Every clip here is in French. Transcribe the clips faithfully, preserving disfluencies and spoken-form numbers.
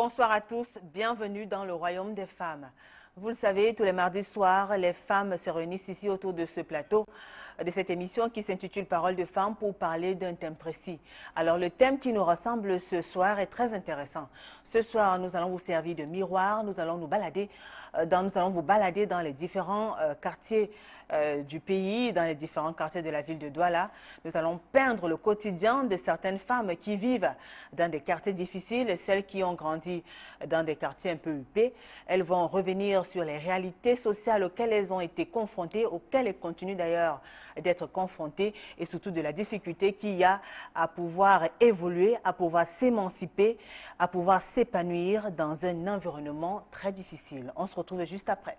Bonsoir à tous, bienvenue dans le royaume des femmes. Vous le savez, tous les mardis soirs, les femmes se réunissent ici autour de ce plateau, de cette émission qui s'intitule Paroles de femmes pour parler d'un thème précis. Alors le thème qui nous rassemble ce soir est très intéressant. Ce soir, nous allons vous servir de miroir, nous allons nous balader, dans, nous allons vous balader dans les différents euh, quartiers euh, du pays, dans les différents quartiers de la ville de Douala. Nous allons peindre le quotidien de certaines femmes qui vivent dans des quartiers difficiles, celles qui ont grandi dans des quartiers un peu huppés. Elles vont revenir sur les réalités sociales auxquelles elles ont été confrontées, auxquelles elles continuent d'ailleurs d'être confrontées, et surtout de la difficulté qu'il y a à pouvoir évoluer, à pouvoir s'émanciper, à pouvoir s'épanouir dans un environnement très difficile. On se retrouve juste après.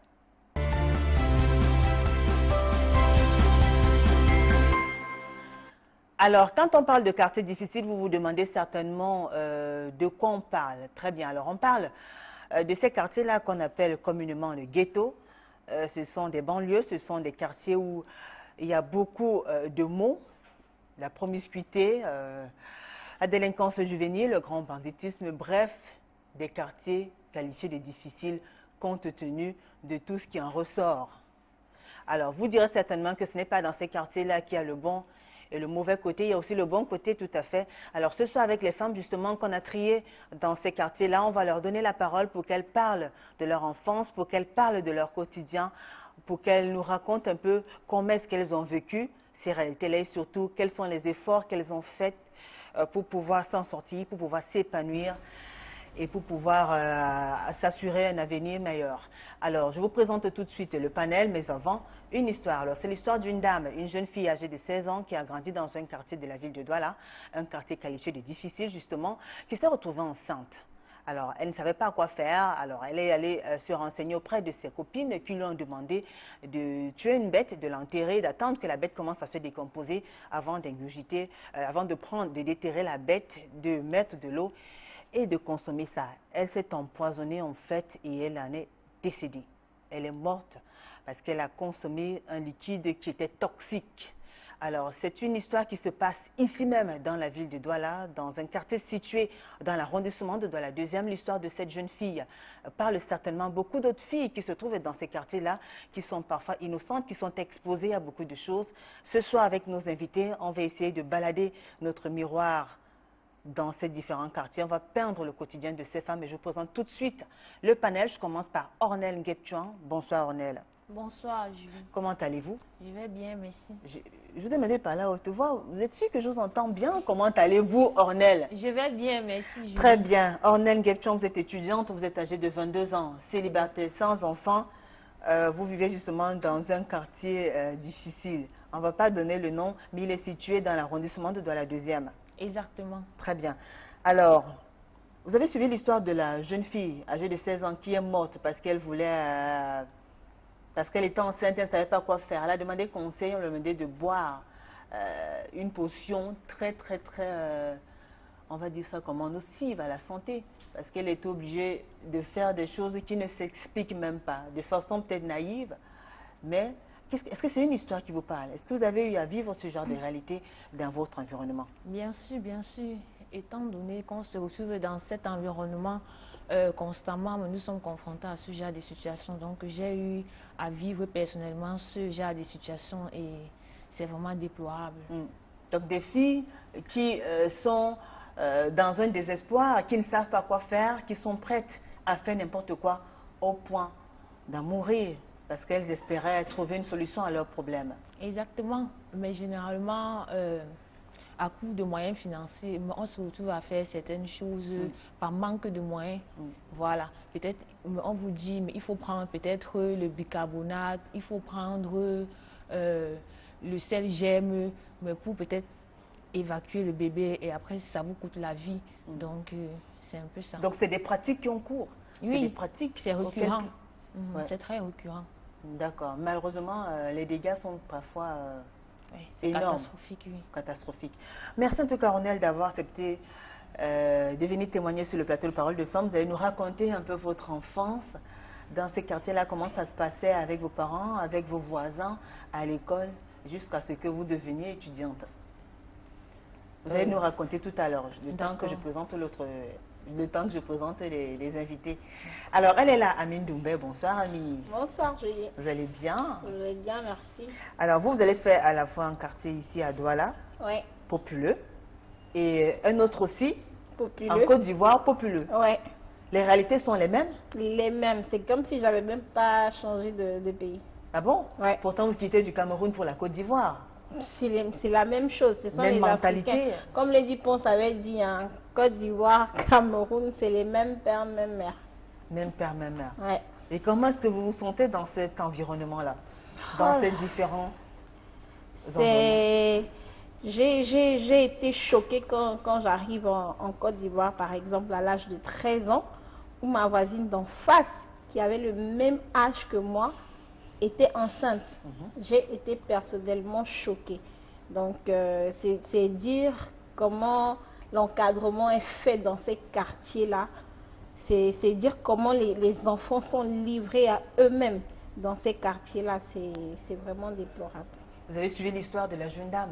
Alors, quand on parle de quartier difficile, vous vous demandez certainement euh, de quoi on parle. Très bien, alors on parle euh, de ces quartiers-là qu'on appelle communément le ghetto. Euh, ce sont des banlieues, ce sont des quartiers où il y a beaucoup euh, de maux, la promiscuité, euh, la délinquance juvénile, le grand banditisme, bref, des quartiers qualifiés de difficiles compte tenu de tout ce qui en ressort. Alors, vous direz certainement que ce n'est pas dans ces quartiers-là qu'il y a le bon et le mauvais côté, il y a aussi le bon côté, tout à fait. Alors, ce soir, avec les femmes, justement, qu'on a triées dans ces quartiers-là, on va leur donner la parole pour qu'elles parlent de leur enfance, pour qu'elles parlent de leur quotidien, pour qu'elles nous racontent un peu comment est-ce qu'elles ont vécu ces réalités-là et surtout quels sont les efforts qu'elles ont faits pour pouvoir s'en sortir, pour pouvoir s'épanouir et pour pouvoir euh, s'assurer un avenir meilleur. Alors, je vous présente tout de suite le panel, mais avant, une histoire. Alors, c'est l'histoire d'une dame, une jeune fille âgée de seize ans qui a grandi dans un quartier de la ville de Douala, un quartier qualifié de difficile justement, qui s'est retrouvée enceinte. Alors, elle ne savait pas quoi faire, alors elle est allée euh, se renseigner auprès de ses copines qui lui ont demandé de tuer une bête, de l'enterrer, d'attendre que la bête commence à se décomposer avant d'ingurgiter, euh, avant de prendre, de déterrer la bête, de mettre de l'eau et de consommer ça. Elle s'est empoisonnée en fait et elle en est décédée. Elle est morte parce qu'elle a consommé un liquide qui était toxique. Alors, c'est une histoire qui se passe ici même dans la ville de Douala, dans un quartier situé dans l'arrondissement de Douala. Deuxième, l'histoire de cette jeune fille parle certainement beaucoup d'autres filles qui se trouvent dans ces quartiers-là, qui sont parfois innocentes, qui sont exposées à beaucoup de choses. Ce soir, avec nos invités, on va essayer de balader notre miroir dans ces différents quartiers. On va peindre le quotidien de ces femmes et je vous présente tout de suite le panel. Je commence par Ornel Nguetchouan. Bonsoir Ornel. Bonsoir Julie. Comment allez-vous? Je vais bien, merci. Je, je vous demandais par là, te voir, vous êtes sûr que je vous entends bien? Comment allez-vous Ornel? Je vais bien, merci Julie. Très bien. Ornel Nguetchouan, vous êtes étudiante, vous êtes âgée de vingt-deux ans, célibataire, sans enfant. Euh, vous vivez justement dans un quartier euh, difficile. On ne va pas donner le nom, mais il est situé dans l'arrondissement de Douala deuxième. Exactement. Très bien. Alors, vous avez suivi l'histoire de la jeune fille âgée de seize ans qui est morte parce qu'elle voulait, euh, parce qu'elle était enceinte, elle ne savait pas quoi faire. Elle a demandé conseil, on lui a demandé de boire euh, une potion très, très, très, euh, on va dire ça comment, nocive à la santé. Parce qu'elle était obligée de faire des choses qui ne s'expliquent même pas, de façon peut-être naïve, mais est-ce que c'est une histoire qui vous parle? Est-ce que vous avez eu à vivre ce genre de réalité dans votre environnement? Bien sûr, bien sûr. Étant donné qu'on se retrouve dans cet environnement euh, constamment, nous sommes confrontés à ce genre de situations. Donc, j'ai eu à vivre personnellement ce genre de situations et c'est vraiment déplorable. Mm. Donc, des filles qui euh, sont euh, dans un désespoir, qui ne savent pas quoi faire, qui sont prêtes à faire n'importe quoi au point d'en mourir. Parce qu'elles espéraient trouver une solution à leurs problèmes. Exactement. Mais généralement, euh, à coût de moyens financiers, on se retrouve à faire certaines choses mm. par manque de moyens. Mm. Voilà. Peut-être, on vous dit, mais il faut prendre peut-être le bicarbonate, il faut prendre euh, le sel gemme, mais pour peut-être évacuer le bébé et après, ça vous coûte la vie. Mm. Donc, euh, c'est un peu ça. Donc, c'est des pratiques qui ont cours. Oui, c'est des pratiques. C'est récurrent. Auxquelles... Mm, ouais. C'est très récurrent. D'accord. Malheureusement, euh, les dégâts sont parfois euh, oui, c'est catastrophique, oui. Catastrophique. Merci en tout cas, Ornel, d'avoir accepté euh, de venir témoigner sur le plateau de Paroles de Femmes. Vous allez nous raconter un peu votre enfance dans ces quartiers-là, comment ça se passait avec vos parents, avec vos voisins, à l'école, jusqu'à ce que vous deveniez étudiante. Vous allez euh, nous raconter tout à l'heure, le temps que je présente l'autre le temps que je présente les, les invités. Alors, elle est là, Amine Doumbé. Bonsoir, Amine. Bonsoir, Julie. Vous allez bien? Je vais bien, merci. Alors, vous, vous allez faire à la fois un quartier ici à Douala, Oui. populeux, et un autre aussi, Populeux. en Côte d'Ivoire, populeux. Oui. Les réalités sont les mêmes? Les mêmes. C'est comme si j'avais même pas changé de, de pays. Ah bon? Ouais. Pourtant, vous quittez du Cameroun pour la Côte d'Ivoire. C'est la même chose. Ce sont Même les mentalité. Africains. Comme Lady Ponce avait dit, hein, Côte d'Ivoire, Cameroun, c'est les mêmes pères, même mères. Même père, même mère. Ouais. Et comment est-ce que vous vous sentez dans cet environnement-là? Dans Oh ces différents C'est... J'ai été choquée quand, quand j'arrive en, en Côte d'Ivoire, par exemple, à l'âge de treize ans, où ma voisine d'en face, qui avait le même âge que moi, était enceinte. Mm-hmm. J'ai été personnellement choquée. Donc, euh, c'est dire comment l'encadrement est fait dans ces quartiers-là. C'est dire comment les, les enfants sont livrés à eux-mêmes dans ces quartiers-là. C'est vraiment déplorable. Vous avez suivi l'histoire de la jeune dame?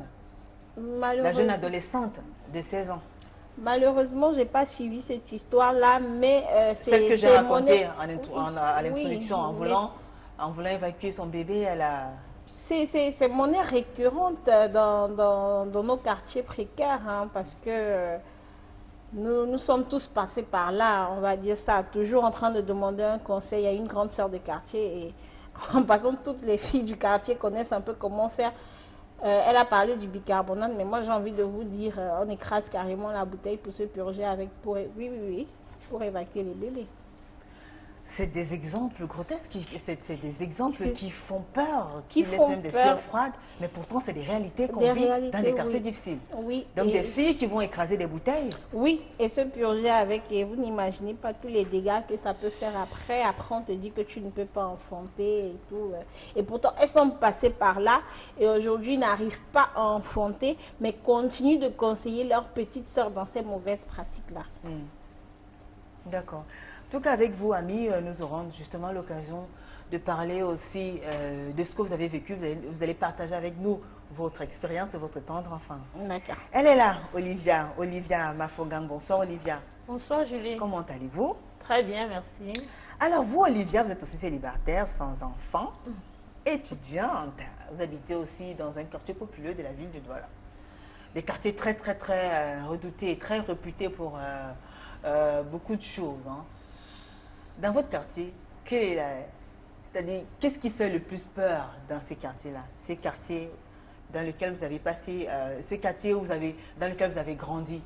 La jeune adolescente de seize ans. Malheureusement, je n'ai pas suivi cette histoire-là, mais euh, c'est celle que j'ai racontée mon... en, en, à l'introduction, oui, en, voulant, en voulant évacuer son bébé, elle a... C'est monnaie récurrente dans, dans, dans nos quartiers précaires, hein, parce que nous, nous sommes tous passés par là, on va dire ça, toujours en train de demander un conseil à une grande sœur de quartier. Et en passant, toutes les filles du quartier connaissent un peu comment faire. Euh, elle a parlé du bicarbonate, mais moi j'ai envie de vous dire, euh, on écrase carrément la bouteille pour se purger avec, pour, oui, oui, oui, pour évacuer les bébés. C'est des exemples grotesques, c'est des exemples qui font peur, qui, qui laissent font même des peur. sueurs froides, mais pourtant c'est des réalités qu'on vit réalités, dans des quartiers oui. difficiles. Oui. Donc et des filles qui vont écraser des bouteilles. Oui, et se purger avec, et vous n'imaginez pas tous les dégâts que ça peut faire après. Après on te dit que tu ne peux pas enfanter et tout. Et pourtant elles sont passées par là et aujourd'hui n'arrivent pas à enfanter, mais continuent de conseiller leur petite soeur dans ces mauvaises pratiques-là. Hmm. D'accord. En tout cas, avec vous, amis, nous aurons justement l'occasion de parler aussi euh, de ce que vous avez vécu. Vous allez, vous allez partager avec nous votre expérience de votre tendre enfance. D'accord. Elle est là, Olivia. Olivia Mafogang. Bonsoir, Olivia. Bonsoir, Julie. Comment allez-vous? Très bien, merci. Alors, vous, Olivia, vous êtes aussi célibataire, sans enfant, mm. étudiante. Vous habitez aussi dans un quartier populeux de la ville de Douala. Des quartiers très, très, très euh, redoutés et très réputés pour euh, euh, beaucoup de choses. Hein. Dans votre quartier, c'est-à-dire, qu'est-ce qui fait le plus peur dans ce quartier-là? Ces quartiers dans lesquels vous avez passé, euh, ce quartier où vous avez, dans lequel vous avez grandi?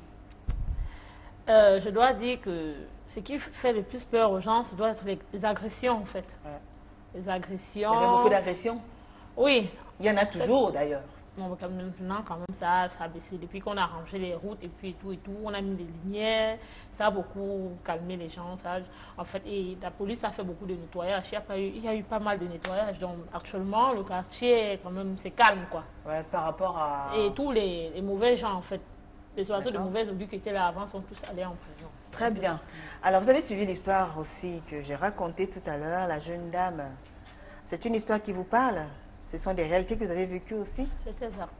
euh, Je dois dire que ce qui fait le plus peur aux gens, ce doit être les, les agressions, en fait. Ouais. Les agressions. Il y avait beaucoup d'agressions? Oui. Il y en a toujours, d'ailleurs. Bon, maintenant, quand même, ça, ça a baissé. Depuis qu'on a rangé les routes et puis et tout et tout, on a mis des lumières, ça a beaucoup calmé les gens. Ça, en fait, et la police a fait beaucoup de nettoyage. Il y a, pas eu, il y a eu pas mal de nettoyage. Donc, actuellement, le quartier, quand même, c'est calme, quoi. Ouais, par rapport à... Et tous les, les mauvais gens, en fait, les oiseaux de mauvais obus qui étaient là avant sont tous allés en prison. Très bien. Alors, vous avez suivi l'histoire aussi que j'ai racontée tout à l'heure, la jeune dame. C'est une histoire qui vous parle? Ce sont des réalités que vous avez vécues aussi? C'est exact.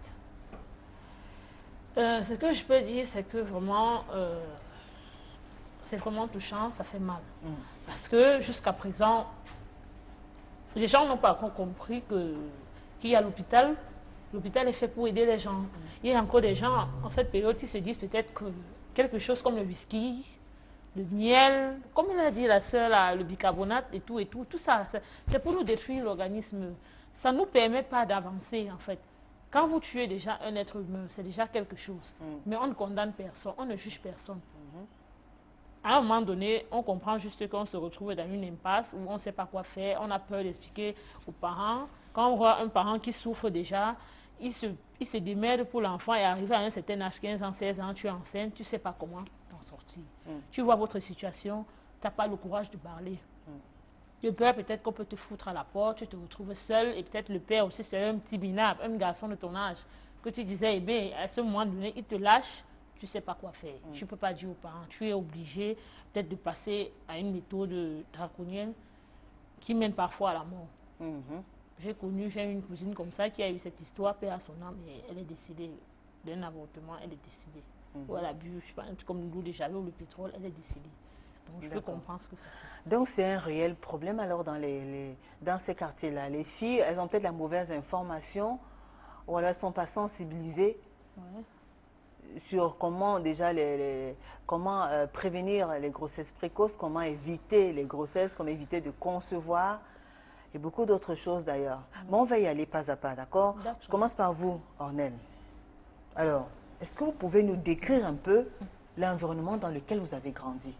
Euh, ce que je peux dire, c'est que vraiment, euh, c'est vraiment touchant, ça fait mal. Mm. Parce que jusqu'à présent, les gens n'ont pas encore compris que qu'il y a l'hôpital. L'hôpital est fait pour aider les gens. Mm. Il y a encore des gens, en cette période, qui se disent peut-être que quelque chose comme le whisky, le miel, comme l'a dit la sœur, le bicarbonate et tout et tout, tout ça, c'est pour nous détruire l'organisme. Ça ne nous permet pas d'avancer, en fait. Quand vous tuez déjà un être humain, c'est déjà quelque chose. Mm. Mais on ne condamne personne, on ne juge personne. Mm-hmm. À un moment donné, on comprend juste qu'on se retrouve dans une impasse où on ne sait pas quoi faire, on a peur d'expliquer aux parents. Quand on voit un parent qui souffre déjà, il se, il se démerde pour l'enfant et arrivé à un certain âge, quinze ans, seize ans, tu es enceinte, tu ne sais pas comment t'en sortir. Mm. Tu vois votre situation, tu n'as pas le courage de parler. Le père, peut-être qu'on peut te foutre à la porte, tu te retrouves seul, et peut-être le père aussi, c'est un petit minable, un garçon de ton âge, que tu disais, eh bien, à ce moment donné, il te lâche, tu ne sais pas quoi faire. Mm. Tu ne peux pas dire aux parents, tu es obligé peut-être de passer à une méthode draconienne qui mène parfois à la mort. Mm-hmm. J'ai connu, j'ai une cousine comme ça qui a eu cette histoire, père à son âme, et elle est décédée d'un avortement, elle est décédée. Mm-hmm. Ou elle a bu, je sais pas, un truc comme l'eau de javel ou le pétrole, elle est décédée. Donc je peux comprendre ce que ça fait. Donc c'est un réel problème alors dans, les, les, dans ces quartiers-là. Les filles, elles ont peut-être la mauvaise information ou alors elles ne sont pas sensibilisées ouais. sur comment déjà les, les, comment euh, prévenir les grossesses précoces, comment éviter les grossesses, comment éviter de concevoir et beaucoup d'autres choses d'ailleurs. Mm. Mais on va y aller pas à pas, d'accord? Je commence par vous, Ornelle. Alors, est-ce que vous pouvez nous décrire un peu l'environnement dans lequel vous avez grandi?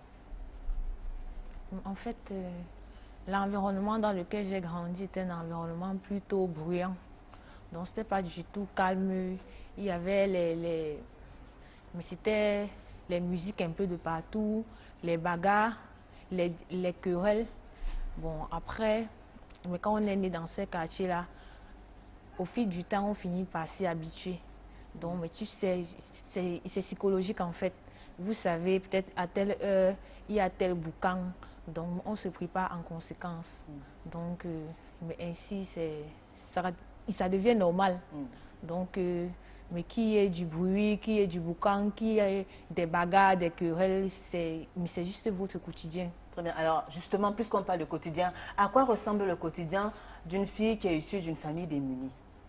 En fait, euh, l'environnement dans lequel j'ai grandi était un environnement plutôt bruyant. Donc, ce n'était pas du tout calme. Il y avait les... les... Mais c'était les musiques un peu de partout, les bagarres, les, les querelles. Bon, après, mais quand on est né dans ce quartier-là, au fil du temps, on finit par s'y habituer. Donc, mais tu sais, c'est psychologique en fait. Vous savez, peut-être à telle heure, il y a tel boucan. Donc, on ne se prépare en conséquence. Mm. Donc, euh, mais ainsi, ça, ça devient normal. Mm. Donc, euh, mais qui est du bruit, qui est du boucan, qui est des bagarres, des querelles, c'est juste votre quotidien. Très bien. Alors, justement, puisqu'on parle de quotidien, à quoi ressemble le quotidien d'une fille qui est issue d'une famille démunie?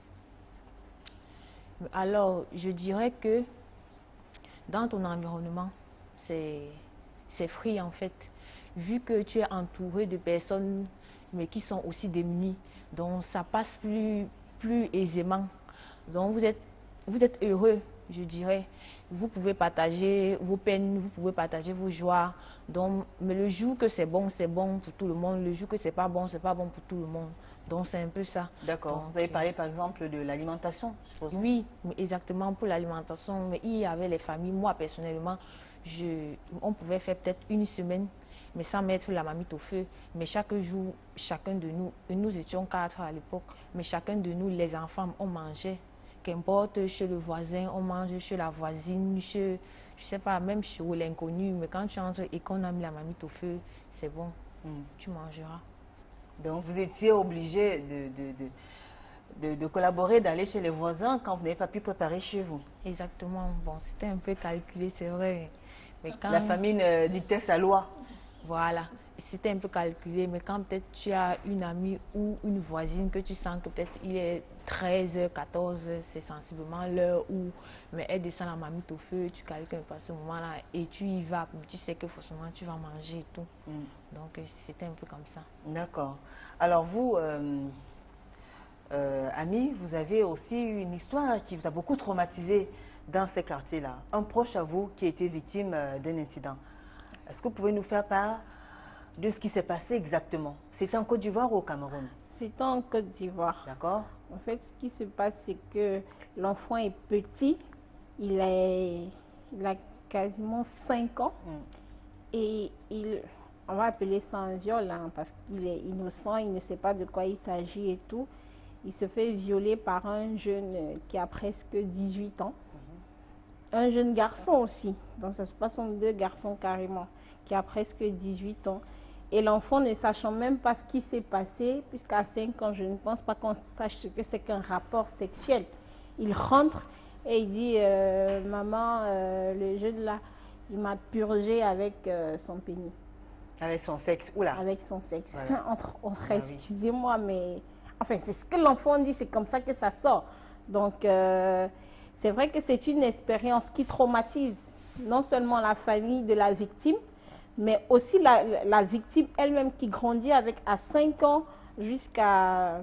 Alors, je dirais que dans ton environnement, c'est free en fait. Vu que tu es entouré de personnes mais qui sont aussi démunies, donc ça passe plus, plus aisément. Donc vous êtes, vous êtes heureux, je dirais. Vous pouvez partager vos peines, vous pouvez partager vos joies. Donc, mais le jour que c'est bon, c'est bon pour tout le monde. Le jour que c'est pas bon, c'est pas bon pour tout le monde. Donc c'est un peu ça. D'accord. Vous avez parlé par exemple de l'alimentation, je suppose. Oui, mais exactement pour l'alimentation. Mais il y avait les familles. Moi personnellement, je, on pouvait faire peut-être une semaine, mais sans mettre la marmite au feu. Mais chaque jour, chacun de nous, nous étions quatre à l'époque, mais chacun de nous, les enfants, on mangeait. Qu'importe chez le voisin, on mange chez la voisine, chez, je sais pas, même chez l'inconnu. Mais quand tu entres et qu'on a mis la marmite au feu, c'est bon, mm. tu mangeras. Donc vous étiez obligé de, de, de, de, de collaborer, d'aller chez les voisins quand vous n'avez pas pu préparer chez vous. Exactement. Bon, c'était un peu calculé, c'est vrai. Mais quand... La famine euh, dictait sa loi. Voilà. C'était un peu calculé, mais quand peut-être tu as une amie ou une voisine que tu sens que peut-être il est treize heures, quatorze heures, c'est sensiblement l'heure où mais elle descend la marmite au feu, tu calcules pas ce moment-là et tu y vas, tu sais que forcément tu vas manger et tout. Mm. Donc c'était un peu comme ça. D'accord. Alors vous, euh, euh, Ami, vous avez aussi une histoire qui vous a beaucoup traumatisé dans ces quartiers-là. Un proche à vous qui a été victime euh, d'un incident. Est-ce que vous pouvez nous faire part de ce qui s'est passé exactement? C'était en Côte d'Ivoire ou au Cameroun? C'était en Côte d'Ivoire. D'accord. En fait, ce qui se passe, c'est que l'enfant est petit. Il, est, il a quasiment cinq ans. Mm. Et il, on va appeler ça un viol, hein, parce qu'il est innocent, il ne sait pas de quoi il s'agit et tout. Il se fait violer par un jeune qui a presque dix-huit ans. Mm-hmm. Un jeune garçon aussi. Donc, ça se passe en deux garçons carrément, qui a presque dix-huit ans. Et l'enfant ne sachant même pas ce qui s'est passé, puisqu'à cinq ans, je ne pense pas qu'on sache ce que c'est qu'un rapport sexuel. Il rentre et il dit, euh, maman, euh, le jeune là, il m'a purgé avec euh, son pénis. Avec son sexe, oula. Avec son sexe. Voilà. Entre, entre ah, excusez-moi, oui. mais... Enfin, c'est ce que l'enfant dit, c'est comme ça que ça sort. Donc, euh, c'est vrai que c'est une expérience qui traumatise non seulement la famille de la victime, mais aussi la, la victime elle-même qui grandit avec à cinq ans jusqu'à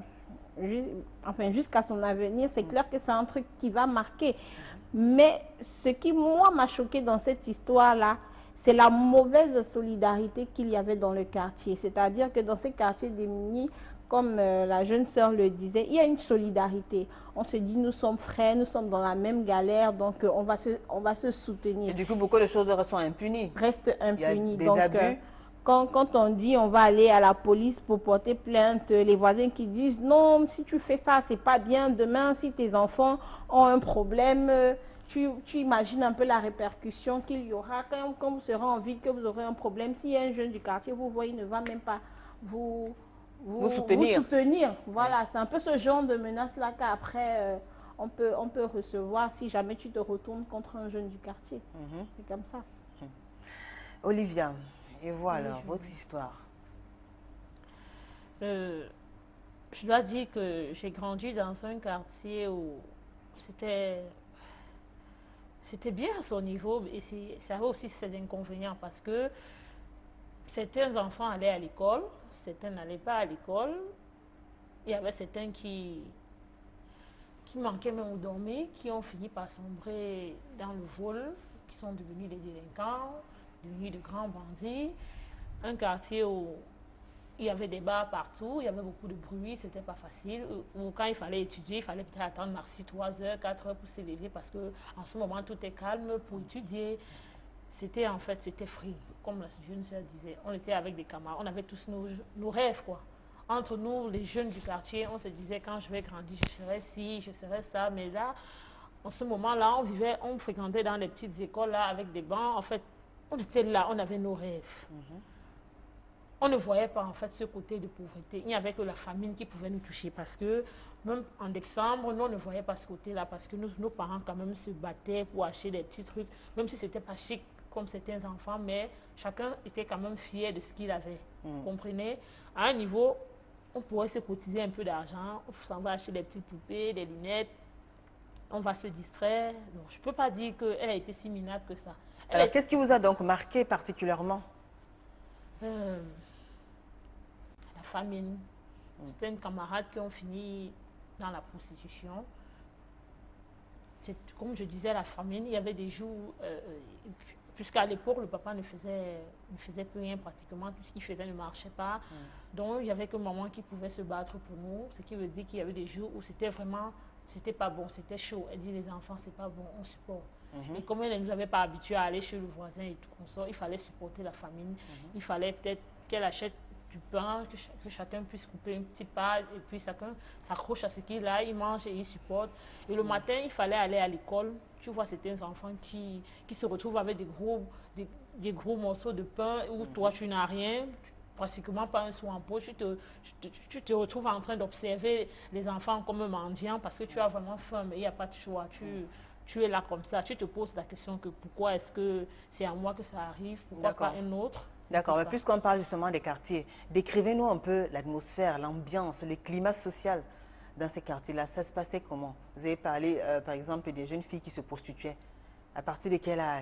enfin, jusqu'à son avenir. C'est clair que c'est un truc qui va marquer. Mais ce qui, moi, m'a choqué dans cette histoire-là, c'est la mauvaise solidarité qu'il y avait dans le quartier. C'est-à-dire que dans ces quartiers démunis, comme euh, la jeune sœur le disait, il y a une solidarité. On se dit, nous sommes frères, nous sommes dans la même galère, donc euh, on, va se, on va se soutenir. Et du coup, beaucoup de choses restent impunies. Restent impunies. Il y a des donc, abus. Euh, quand, quand on dit, on va aller à la police pour porter plainte, les voisins qui disent, non, si tu fais ça, c'est pas bien. Demain, si tes enfants ont un problème, tu, tu imagines un peu la répercussion qu'il y aura. Quand, quand vous serez en ville, que vous aurez un problème, s'il y a un jeune du quartier, vous voyez, il ne va même pas vous... Vous, vous soutenir. Vous soutenir. Voilà, c'est un peu ce genre de menace-là qu'après, euh, on peut, on peut recevoir si jamais tu te retournes contre un jeune du quartier. Mm-hmm. C'est comme ça. Mm-hmm. Olivia, et voilà oui, votre histoire. Euh, je dois dire que j'ai grandi dans un quartier où c'était c'était bien à son niveau, et ça avait aussi ses inconvénients parce que certains enfants allaient à l'école, certains n'allaient pas à l'école. Il y avait certains qui, qui manquaient même au dormir, qui ont fini par sombrer dans le vol, qui sont devenus des délinquants, devenus de grands bandits. Un quartier où il y avait des bars partout, il y avait beaucoup de bruit, c'était pas facile. Ou quand il fallait étudier, il fallait peut-être attendre maxi trois heures, quatre heures pour s'élever parce que en ce moment tout est calme pour étudier. C'était en fait, c'était free, comme la jeune sœur disait. On était avec des camarades, on avait tous nos, nos rêves, quoi. Entre nous, les jeunes du quartier, on se disait quand je vais grandir, je serai ci, je serai ça. Mais là, en ce moment-là, on vivait, on fréquentait dans les petites écoles là avec des bancs. En fait, on était là, on avait nos rêves. Mm-hmm. On ne voyait pas en fait ce côté de pauvreté. Il n'y avait que la famine qui pouvait nous toucher parce que même en décembre, nous on ne voyait pas ce côté-là parce que nous, nos parents quand même se battaient pour acheter des petits trucs, même si c'était pas chic comme certains enfants, mais chacun était quand même fier de ce qu'il avait. Mm. Vous comprenez? À un niveau, on pourrait se cotiser un peu d'argent, on va acheter des petites poupées, des lunettes, on va se distraire. Donc, je ne peux pas dire qu'elle a été si minable que ça. Elle Alors, est... qu'est-ce qui vous a donc marqué particulièrement? euh, La famine. Mm. C'était une camarade qui ont fini dans la prostitution. Comme je disais, la famine, il y avait des jours... Euh, Puisqu'à l'époque, le papa ne faisait, ne faisait plus rien pratiquement, tout ce qu'il faisait ne marchait pas. Mm. Donc, il n'y avait que maman qui pouvait se battre pour nous, ce qui veut dire qu'il y avait des jours où c'était vraiment, c'était pas bon, c'était chaud. Elle dit, les enfants, c'est pas bon, on supporte. Mm-hmm. Et comme elle ne nous avait pas habitués à aller chez le voisin et tout, ça, il fallait supporter la famine. Mm-hmm. Il fallait peut-être qu'elle achète du pain, que, ch que chacun puisse couper une petite part, et puis chacun s'accroche à ce qu'il a, il mange et il supporte. Et le mm. matin, il fallait aller à l'école. Tu vois certains enfants qui, qui se retrouvent avec des gros, des, des gros morceaux de pain où mm-hmm. toi, tu n'as rien, pratiquement pas un sou en poche. Tu te, tu, te, tu te retrouves en train d'observer les enfants comme mendiants parce que tu as vraiment faim, mais il n'y a pas de choix. Tu, mm. tu es là comme ça. Tu te poses la question que pourquoi est-ce que c'est à moi que ça arrive, pourquoi pas un autre? D'accord, mais puisqu'on parle justement des quartiers, décrivez-nous un peu l'atmosphère, l'ambiance, le climat social dans ces quartiers-là. Ça se passait comment? Vous avez parlé, euh, par exemple, des jeunes filles qui se prostituaient. À partir de quel âge?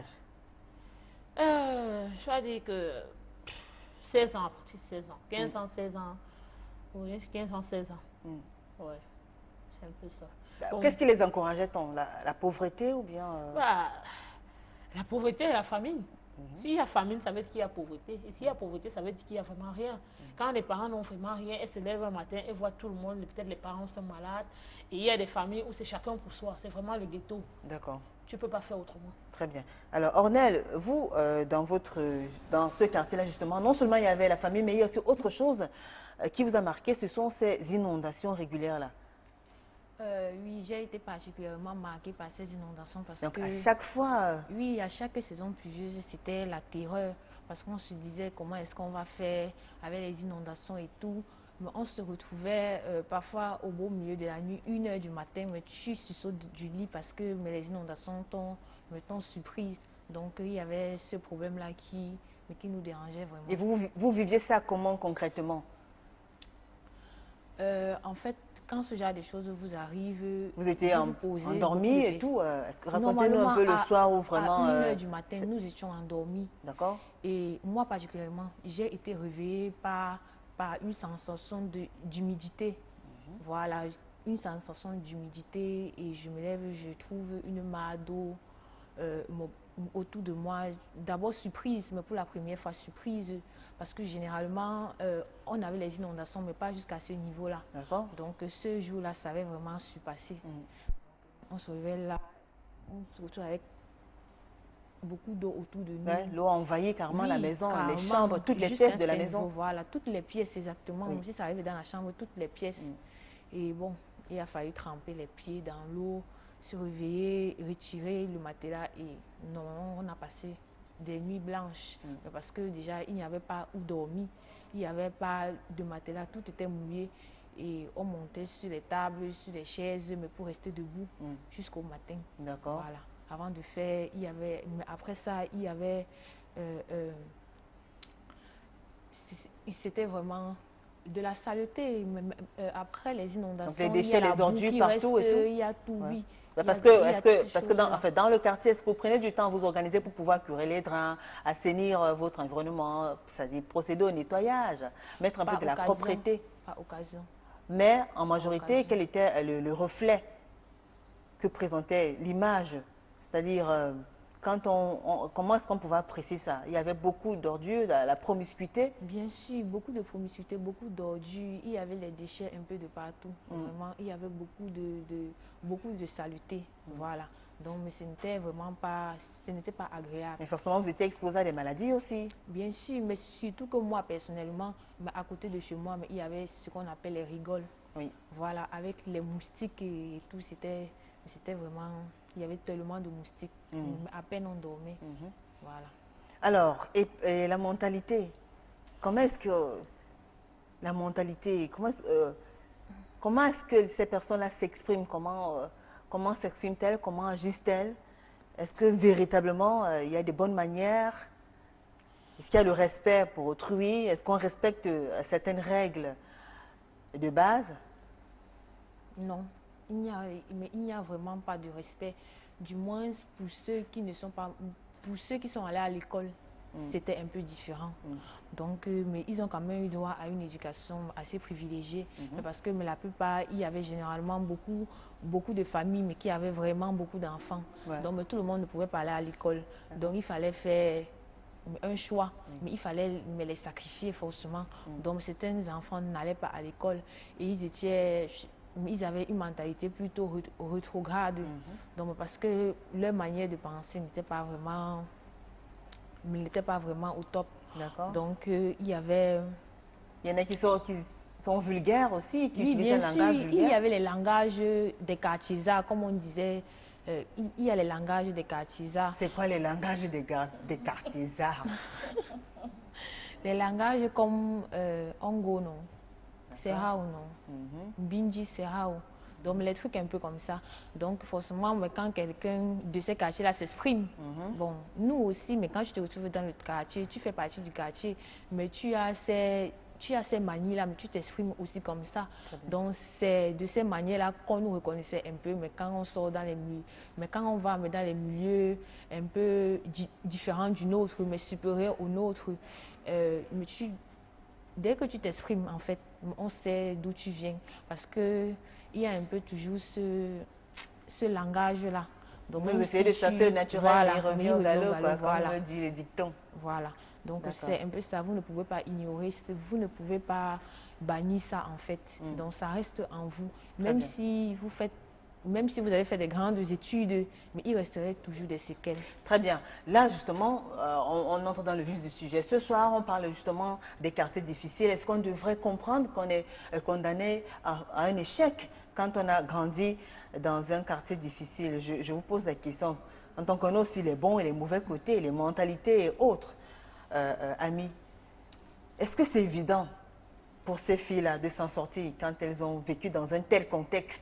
euh, Je dois dire que seize ans, à partir de seize ans. quinze ans, seize ans. Oui, quinze ans, seize ans. Mm. Oui, c'est un peu ça. Bon, qu'est-ce qui les encourageait-on? la, la pauvreté ou bien... Euh... Bah, la pauvreté et la famine. Mm-hmm. S'il y a famine, ça veut dire qu'il y a pauvreté. Et s'il y a pauvreté, ça veut dire qu'il n'y a vraiment rien. Mm-hmm. Quand les parents n'ont vraiment rien, elles se lèvent un matin et voient tout le monde, peut-être les parents sont malades. Et il y a des familles où c'est chacun pour soi. C'est vraiment le ghetto. D'accord. Tu ne peux pas faire autrement. Très bien. Alors, Ornelle, vous, euh, dans, votre, dans ce quartier-là, justement, non seulement il y avait la famille, mais il y a aussi autre chose euh, qui vous a marqué, ce sont ces inondations régulières-là. Euh, oui, j'ai été particulièrement marquée par ces inondations parce Donc, que... à chaque fois... Euh... Oui, à chaque saison pluvieuse, c'était la terreur parce qu'on se disait comment est-ce qu'on va faire avec les inondations et tout. Mais on se retrouvait euh, parfois au beau milieu de la nuit, une heure du matin, mais tu sautes du lit parce que mais les inondations t'ont surprise. Donc, il y avait ce problème-là qui, qui nous dérangeait vraiment. Et vous, vous viviez ça comment concrètement? euh, En fait, quand ce genre de choses vous arrive, vous étiez en, endormi et tout. Euh, Racontez-nous un peu le à, soir où vraiment. À une heure du matin, nous étions endormis. D'accord. Et moi particulièrement, j'ai été réveillée par par une sensation d'humidité. Mm-hmm. Voilà, une sensation d'humidité et je me lève, je trouve une mare d'eau euh, autour de moi. D'abord surprise, mais pour la première fois surprise, parce que généralement, euh, on avait les inondations, mais pas jusqu'à ce niveau-là. Donc ce jour-là, ça avait vraiment surpassé. Mm. On se réveille là, on se retrouve avec beaucoup d'eau autour de nous. Ouais, l'eau a envahi carrément oui, la maison, carrément, les chambres, toutes les pièces de la maison. Niveau, voilà, toutes les pièces exactement. Oui. Même si ça arrivait dans la chambre, toutes les pièces. Mm. Et bon, il a fallu tremper les pieds dans l'eau, se réveiller, retirer le matelas et non, on a passé des nuits blanches. Mm. Parce que déjà, il n'y avait pas où dormir, il n'y avait pas de matelas, tout était mouillé. Et on montait sur les tables, sur les chaises, mais pour rester debout Mm. jusqu'au matin. D'accord. Voilà. Avant de faire, il y avait, mais après ça, il y avait, euh, euh, c'est- c'était vraiment de la saleté. Même, euh, après les inondations, Donc les il y a déchets, la les boue ordures qui partout reste, et tout. il y a tout, Ouais. oui. Bah, Il y parce a- que, il y a est-ce toutes que, ces parce que dans, choses-là. en fait, dans le quartier, est-ce que vous prenez du temps à vous organiser pour pouvoir curer les drains, assainir euh, votre environnement, c'est-à-dire procéder au nettoyage, mettre un peu Par de la occasion. propreté? Par occasion. Mais en majorité, occasion. quel était euh, le, le reflet que présentait l'image? C'est-à-dire, euh, quand on, on- comment est-ce qu'on pouvait apprécier ça? Il y avait beaucoup d'ordures, la, la promiscuité. Bien sûr, beaucoup de promiscuité, beaucoup d'ordures, il y avait les déchets un peu de partout. Mm. Vraiment, il y avait beaucoup de, de, beaucoup de saleté. Voilà. Donc, mais ce n'était vraiment pas, ce n'était pas agréable. Mais forcément, vous étiez exposé à des maladies aussi. Bien sûr, mais surtout que moi, personnellement, mais à côté de chez moi, mais il y avait ce qu'on appelle les rigoles. Oui. Voilà, avec les moustiques et tout, c'était, c'était vraiment, il y avait tellement de moustiques. Mm. À peine on dormait. Mhm. Voilà. Alors, et, et la mentalité, comment est-ce que la mentalité, comment est-ce, euh, comment est-ce que ces personnes-là s'expriment? Comment, euh, comment s'expriment-elles? Comment agissent-elles? Est-ce que véritablement euh, il y a des bonnes manières? Est-ce qu'il y a le respect pour autrui? Est-ce qu'on respecte euh, certaines règles de base? Non, il n'y a, mais il n'y a vraiment pas de respect. Du moins pour ceux qui ne sont pas, pour ceux qui sont allés à l'école, Mm. c'était un peu différent. Mm. Donc, euh, mais ils ont quand même eu droit à une éducation assez privilégiée, Mhm. mais parce que mais la plupart, il y avait généralement beaucoup, beaucoup de familles, mais qui avaient vraiment beaucoup d'enfants. Ouais. Donc, mais tout le monde ne pouvait pas aller à l'école. Donc, il fallait faire un choix, mais il fallait mais les sacrifier forcément. Mm. Donc, certains enfants n'allaient pas à l'école et ils étaient, ils avaient une mentalité plutôt ré- rétrograde. Mhm. Donc, parce que leur manière de penser n'était pas vraiment, n'était pas vraiment au top. D'accord. Donc, euh, il y avait, Il y en a qui sont, qui sont vulgaires aussi, qui oui, utilisent bien un sûr, langage il y vulgaire. avait les langages des quartiers, comme on disait, euh, il, il y a les langages des quartiers. C'est quoi les langages des, gar- des quartiers-arts? Les langages comme euh, Ongo, non, Serao, non, Mhm. Binji, Serao. Donc, les trucs un peu comme ça. Donc, forcément, mais quand quelqu'un de ces quartiers-là s'exprime, Mhm. bon, nous aussi, mais quand tu te retrouves dans le quartier, tu fais partie du quartier, mais tu as ces, tu as ces manières-là, mais tu t'exprimes aussi comme ça. Donc, c'est de ces manières-là qu'on nous reconnaissait un peu, mais quand on sort dans les milieux, mais quand on va mais dans les milieux un peu di- différents du nôtre, mais supérieurs au nôtre, euh, mais tu, dès que tu t'exprimes, en fait, on sait d'où tu viens. Parce que il y a un peu toujours ce, ce langage-là. Donc, Vous même essayez si de chasser tu- le naturel, voilà, mais il mais revient il au revient galop, au quoi, galop, comme voilà. le dit le dicton. Voilà. Donc, D'accord. c'est un peu ça. Vous ne pouvez pas ignorer, c'est- vous ne pouvez pas bannir ça, en fait. Mm. Donc, ça reste en vous. Très Même bien. si vous faites, même si vous avez fait des grandes études, mais il resterait toujours des séquelles. Très bien. Là, justement, euh, on, on entre dans le vif du sujet. Ce soir, on parle justement des quartiers difficiles. Est-ce qu'on devrait comprendre qu'on est euh, condamné à, à un échec quand on a grandi dans un quartier difficile? je, je vous pose la question. En tant qu'on a aussi les bons et les mauvais côtés, les mentalités et autres, euh, euh, amis, est-ce que c'est évident pour ces filles-là de s'en sortir quand elles ont vécu dans un tel contexte?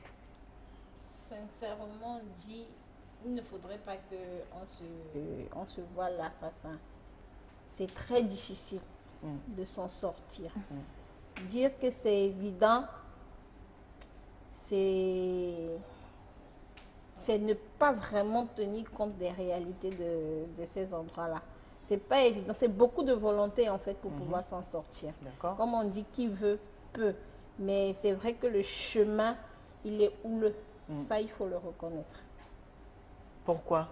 Sincèrement dit, il ne faudrait pas qu'on se, on se voile la face. hein. C'est très difficile Mm. de s'en sortir. Dire que c'est évident, c'est c'est ne pas vraiment tenir compte des réalités de, de ces endroits-là. C'est pas évident, c'est beaucoup de volonté en fait pour Mhm. pouvoir s'en sortir. D'accord. Comme on dit, qui veut, peut. Mais c'est vrai que le chemin, il est houleux. Mm. Ça, il faut le reconnaître. Pourquoi?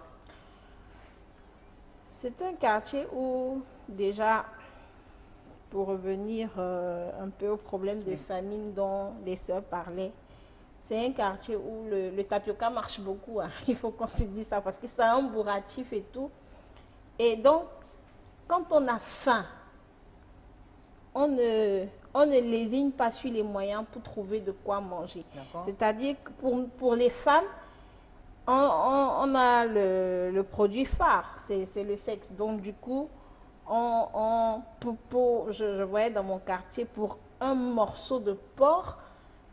C'est un quartier où, déjà, pour revenir euh, un peu au problème de famine dont les sœurs parlaient, c'est un quartier où le, le tapioca marche beaucoup. hein. Il faut qu'on se dise ça parce que c'est un bourratif et tout. Et donc, quand on a faim, on ne, on ne lésine pas sur les moyens pour trouver de quoi manger. D'accord. C'est-à-dire que pour, pour les femmes, on, on- on a le, le produit phare, c'est c'est le sexe. Donc du coup, on, on- pour, pour- je, je voyais dans mon quartier, pour un morceau de porc,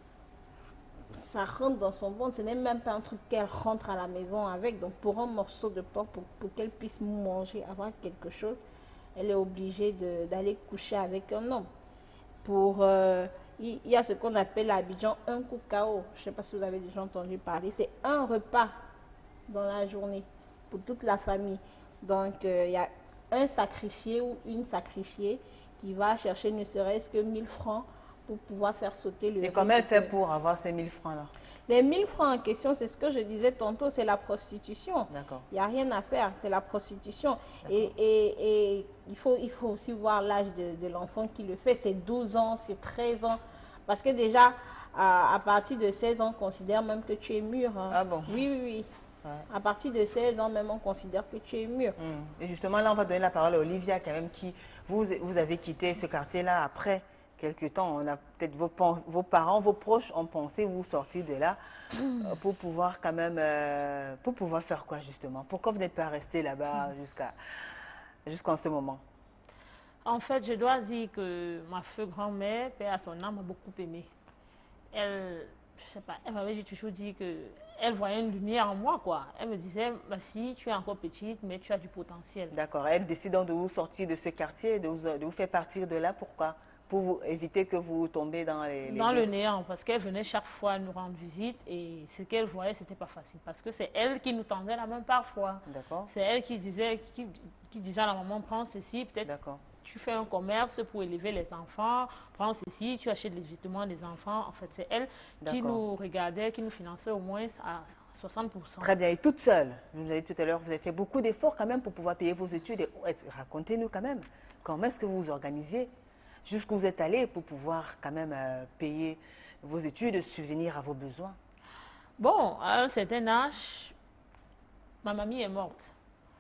ça rentre dans son ventre. Ce n'est même pas un truc qu'elle rentre à la maison avec. Donc, pour un morceau de porc, pour, pour qu'elle puisse manger, avoir quelque chose, elle est obligée d'aller coucher avec un homme. Pour, euh, il, il y a ce qu'on appelle à Abidjan un coup K O. Je ne sais pas si vous avez déjà entendu parler. C'est un repas dans la journée pour toute la famille. Donc, euh, il y a un sacrifié ou une sacrifiée qui va chercher ne serait-ce que mille francs pour pouvoir faire sauter le... Et comment elle fait pour avoir ces mille francs-là? Les mille francs en question, c'est ce que je disais tantôt, c'est la prostitution. D'accord. Il n'y a rien à faire, c'est la prostitution. Et, et, et il, faut, il faut aussi voir l'âge de, de l'enfant qui le fait. C'est douze ans, c'est treize ans. Parce que déjà, à, à partir de seize ans, on considère même que tu es mûr. Hein. Ah bon? Oui, oui, oui. Ouais. À partir de seize ans, même, on considère que tu es mûr. Mmh. Et justement, là, on va donner la parole à Olivia, quand même, qui, vous, vous avez quitté ce quartier-là après quelque temps. On a peut-être vos, vos parents, vos proches ont pensé vous sortir de là mmh. pour pouvoir quand même, euh, pour pouvoir faire quoi, justement? Pourquoi vous n'êtes pas resté là-bas mmh. jusqu'à jusqu'en ce moment? En fait, je dois dire que ma feu grand-mère, paix à son âme, m'a beaucoup aimée. Elle, je sais pas, elle m'avait toujours dit que elle voyait une lumière en moi, quoi. Elle me disait, ma fille, tu es encore petite, mais tu as du potentiel. D'accord. Elle décide donc de vous sortir de ce quartier, de vous, de vous faire partir de là. Pourquoi? Pour vous éviter que vous tombiez dans les... les dans le néant, parce qu'elle venait chaque fois nous rendre visite et ce qu'elle voyait, c'était pas facile. Parce que c'est elle qui nous tendait la main parfois. D'accord. C'est elle qui disait, qui, qui disait à la maman, prends ceci, peut-être tu fais un commerce pour élever les enfants, prends ceci, tu achètes les vêtements des enfants. En fait, c'est elle qui nous regardait, qui nous finançait au moins à soixante pour cent. Très bien. Et toute seule, vous avez dit tout à l'heure, vous avez fait beaucoup d'efforts quand même pour pouvoir payer vos études. Racontez-nous quand même, comment est-ce que vous vous organisiez? Jusqu'où vous êtes allé pour pouvoir quand même euh, payer vos études, subvenir à vos besoins? Bon, à un certain âge, ma mamie est morte.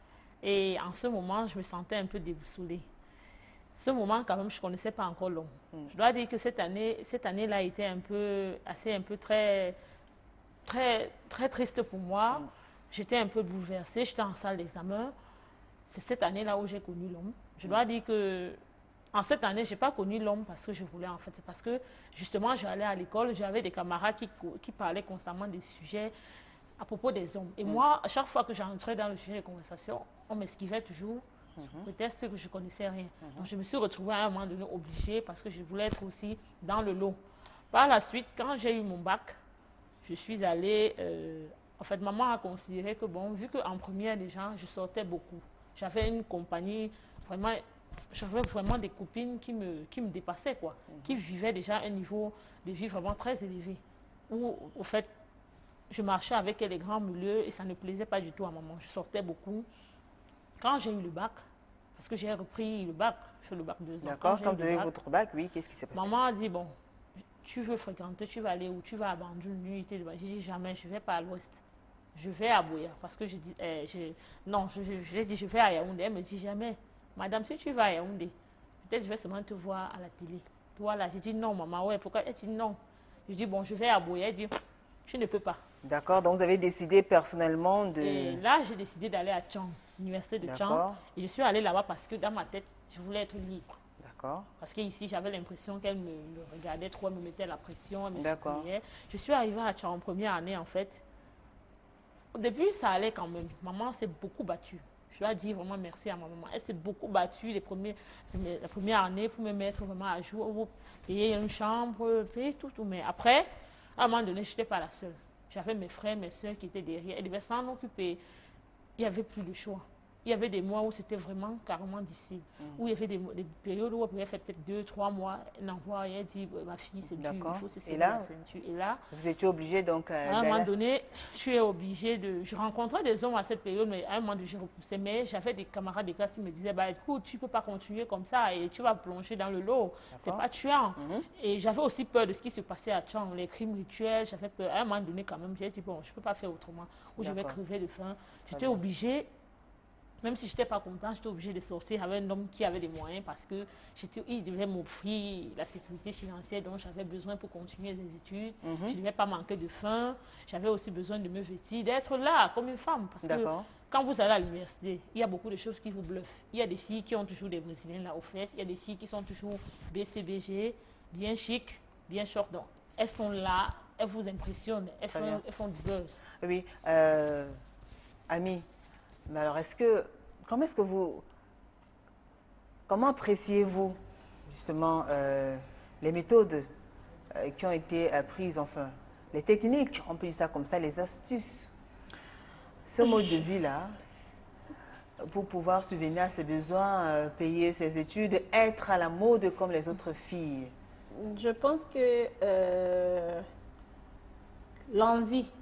Et en ce moment, je me sentais un peu déboussolée. Ce moment, quand même, je ne connaissais pas encore l'homme. Mm. Je dois dire que cette année, cette année-là était un peu, assez, un peu très, très, très triste pour moi. Mm. J'étais un peu bouleversée, j'étais en salle d'examen. C'est cette année-là où j'ai connu l'homme. Je dois mm. dire que en cette année, je n'ai pas connu l'homme parce que je voulais, en fait. C'est parce que, justement, j'allais à l'école, j'avais des camarades qui, qui parlaient constamment des sujets à propos des hommes. Et mm. moi, à chaque fois que j'entrais dans le sujet de conversation, on m'esquivait toujours. Mm-hmm. Peut-être que je ne connaissais rien. Mm-hmm. Donc, je me suis retrouvée à un moment donné obligée parce que je voulais être aussi dans le lot. Par la suite, quand j'ai eu mon bac, je suis allée... Euh, en fait, maman a considéré que, bon, vu qu'en première, déjà, je sortais beaucoup. J'avais une compagnie vraiment... J'avais vraiment des copines qui me, qui me dépassaient, quoi, mm-hmm. qui vivaient déjà un niveau de vie vraiment très élevé. Où, au fait, je marchais avec les grands milieux et ça ne plaisait pas du tout à maman. Je sortais beaucoup. Quand j'ai eu le bac, parce que j'ai repris le bac, j'ai fait le bac deux ans. D'accord, quand, quand vous avez eu votre bac, oui, qu'est-ce qui s'est passé? Maman a dit, bon, tu veux fréquenter, tu vas aller où? Tu vas abandonner une unité de bac. J'ai dit, jamais, je ne vais pas à l'ouest. Je vais à Boya. Parce que je dis, eh, je, non, je, je, je dit, je vais à Yaoundé. Elle me dit, jamais. Madame, si tu vas à Yaoundé, peut-être je vais seulement te voir à la télé. Voilà, j'ai dit, non, maman, ouais, pourquoi? Elle dit, non. Je dis, bon, je vais à Boya. Elle dit, tu ne peux pas. D'accord, donc vous avez décidé personnellement de... Et là, j'ai décidé d'aller à Tchang, l'université de Tchang. Et je suis allée là-bas parce que dans ma tête, je voulais être libre. D'accord. Parce qu'ici, j'avais l'impression qu'elle me, me regardait trop, elle me mettait la pression, elle me suppliait. Je suis arrivée à Tchang en première année, en fait. Au début, ça allait quand même. Maman s'est beaucoup battue. Je dois dire vraiment merci à ma maman. Elle s'est beaucoup battue les premiers, la première année pour me mettre vraiment à jour, payer une chambre, payer tout, tout. Mais après, à un moment donné, je n'étais pas la seule. J'avais mes frères, mes soeurs qui étaient derrière. Elles devaient s'en occuper. Il n'y avait plus de choix. Il y avait des mois où c'était vraiment carrément difficile. Mmh. Où il y avait des, des périodes où on pouvait faire peut-être deux, trois mois. Elle n'envoie, elle dit, ma fille, c'est dur, il faut se serrer la ceinture. Et là, vous étiez obligée donc... Euh, à un moment donné, je suis obligée de... Je rencontrais des hommes à cette période, mais à un moment donné, je repoussais. Mais j'avais des camarades de classe qui me disaient, bah écoute, tu ne peux pas continuer comme ça et tu vas plonger dans le lot. C'est pas tuant. Mmh. Et j'avais aussi peur de ce qui se passait à Tchang, les crimes rituels. J'avais peur. À un moment donné, quand même, j'ai dit, bon, je ne peux pas faire autrement. Ou je vais crever de faim. J'étais obligée... Même si je n'étais pas contente, j'étais obligée de sortir avec un homme qui avait des moyens parce qu'il devait m'offrir la sécurité financière dont j'avais besoin pour continuer les études. Mm-hmm. Je ne devais pas manquer de faim. J'avais aussi besoin de me vêtir, d'être là comme une femme. Parce que quand vous allez à l'université, il y a beaucoup de choses qui vous bluffent. Il y a des filles qui ont toujours des brésiliennes là aux fesses. Il y a des filles qui sont toujours B C B G, bien chic, bien short. Donc, elles sont là. elles vous impressionnent, elles, font, elles font du buzz. Oui, euh, Ami, mais alors est-ce que, comment est-ce que vous, comment appréciez-vous justement euh, les méthodes euh, qui ont été euh, prises, enfin, les techniques, on peut dire ça comme ça, les astuces, ce mode de vie-là, pour pouvoir subvenir à ses besoins, euh, payer ses études, être à la mode comme les autres filles? Je pense que euh, l'envie,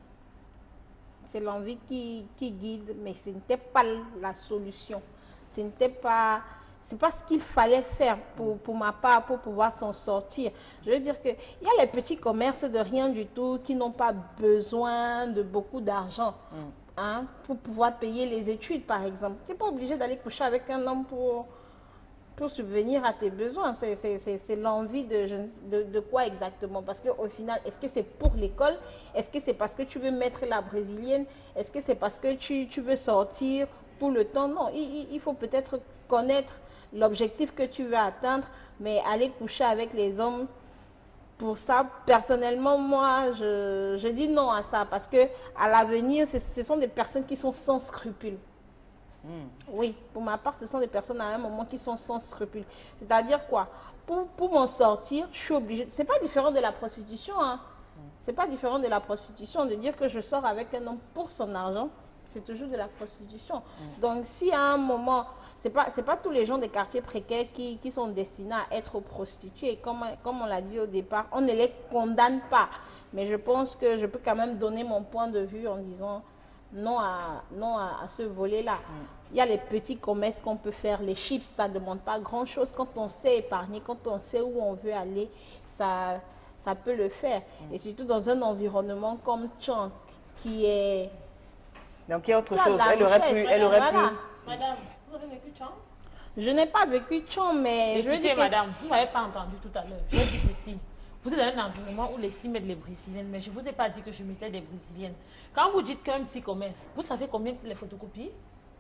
c'est l'envie qui, qui guide, mais ce n'était pas la solution. Ce n'était pas, c'est pas ce qu'il fallait faire pour, pour ma part, pour pouvoir s'en sortir. Je veux dire qu'il y a les petits commerces de rien du tout qui n'ont pas besoin de beaucoup d'argent. Mm. Hein, pour pouvoir payer les études, par exemple. Tu n'es pas obligé d'aller coucher avec un homme pour, pour subvenir à tes besoins. C'est l'envie de, de, de quoi exactement? Parce qu'au final, est-ce que c'est pour l'école? Est-ce que c'est parce que tu veux mettre la brésilienne? Est-ce que c'est parce que tu, tu veux sortir tout le temps? Non, il, il faut peut-être connaître l'objectif que tu veux atteindre, mais aller coucher avec les hommes, pour ça, personnellement, moi, je, je dis non à ça parce que à l'avenir, ce, ce sont des personnes qui sont sans scrupules. Mm. Oui, pour ma part, ce sont des personnes à un moment qui sont sans scrupules. C'est-à-dire quoi? Pour, pour m'en sortir, je suis obligée. C'est pas différent de la prostitution. Hein. Mm. C'est pas différent de la prostitution de dire que je sors avec un homme pour son argent. C'est toujours de la prostitution. Mm. Donc, si à un moment, c'est pas, c'est pas tous les gens des quartiers précaires qui, qui sont destinés à être prostitués. Comme, comme on l'a dit au départ, on ne les condamne pas. Mais je pense que je peux quand même donner mon point de vue en disant non à, non à, à ce volet-là. Mm. Il y a les petits commerces qu'on peut faire. Les chips, ça ne demande pas grand-chose. Quand on sait épargner, quand on sait où on veut aller, ça, ça peut le faire. Mm. Et surtout dans un environnement comme Tchang, qui est... Donc il y a autre chose, elle aurait pu... Elle aurait voilà. pu... Madame, vous avez vécu Tchang? Je n'ai pas vécu Tchang, mais... Écoutez, je veux dire madame, que... vous ne m'avez pas entendu tout à l'heure. Je dis ceci. Vous êtes dans un environnement où les filles mettent les brésiliennes, mais je ne vous ai pas dit que je mettais des brésiliennes. Quand vous dites qu'un petit commerce, vous savez combien coûtent les photocopies?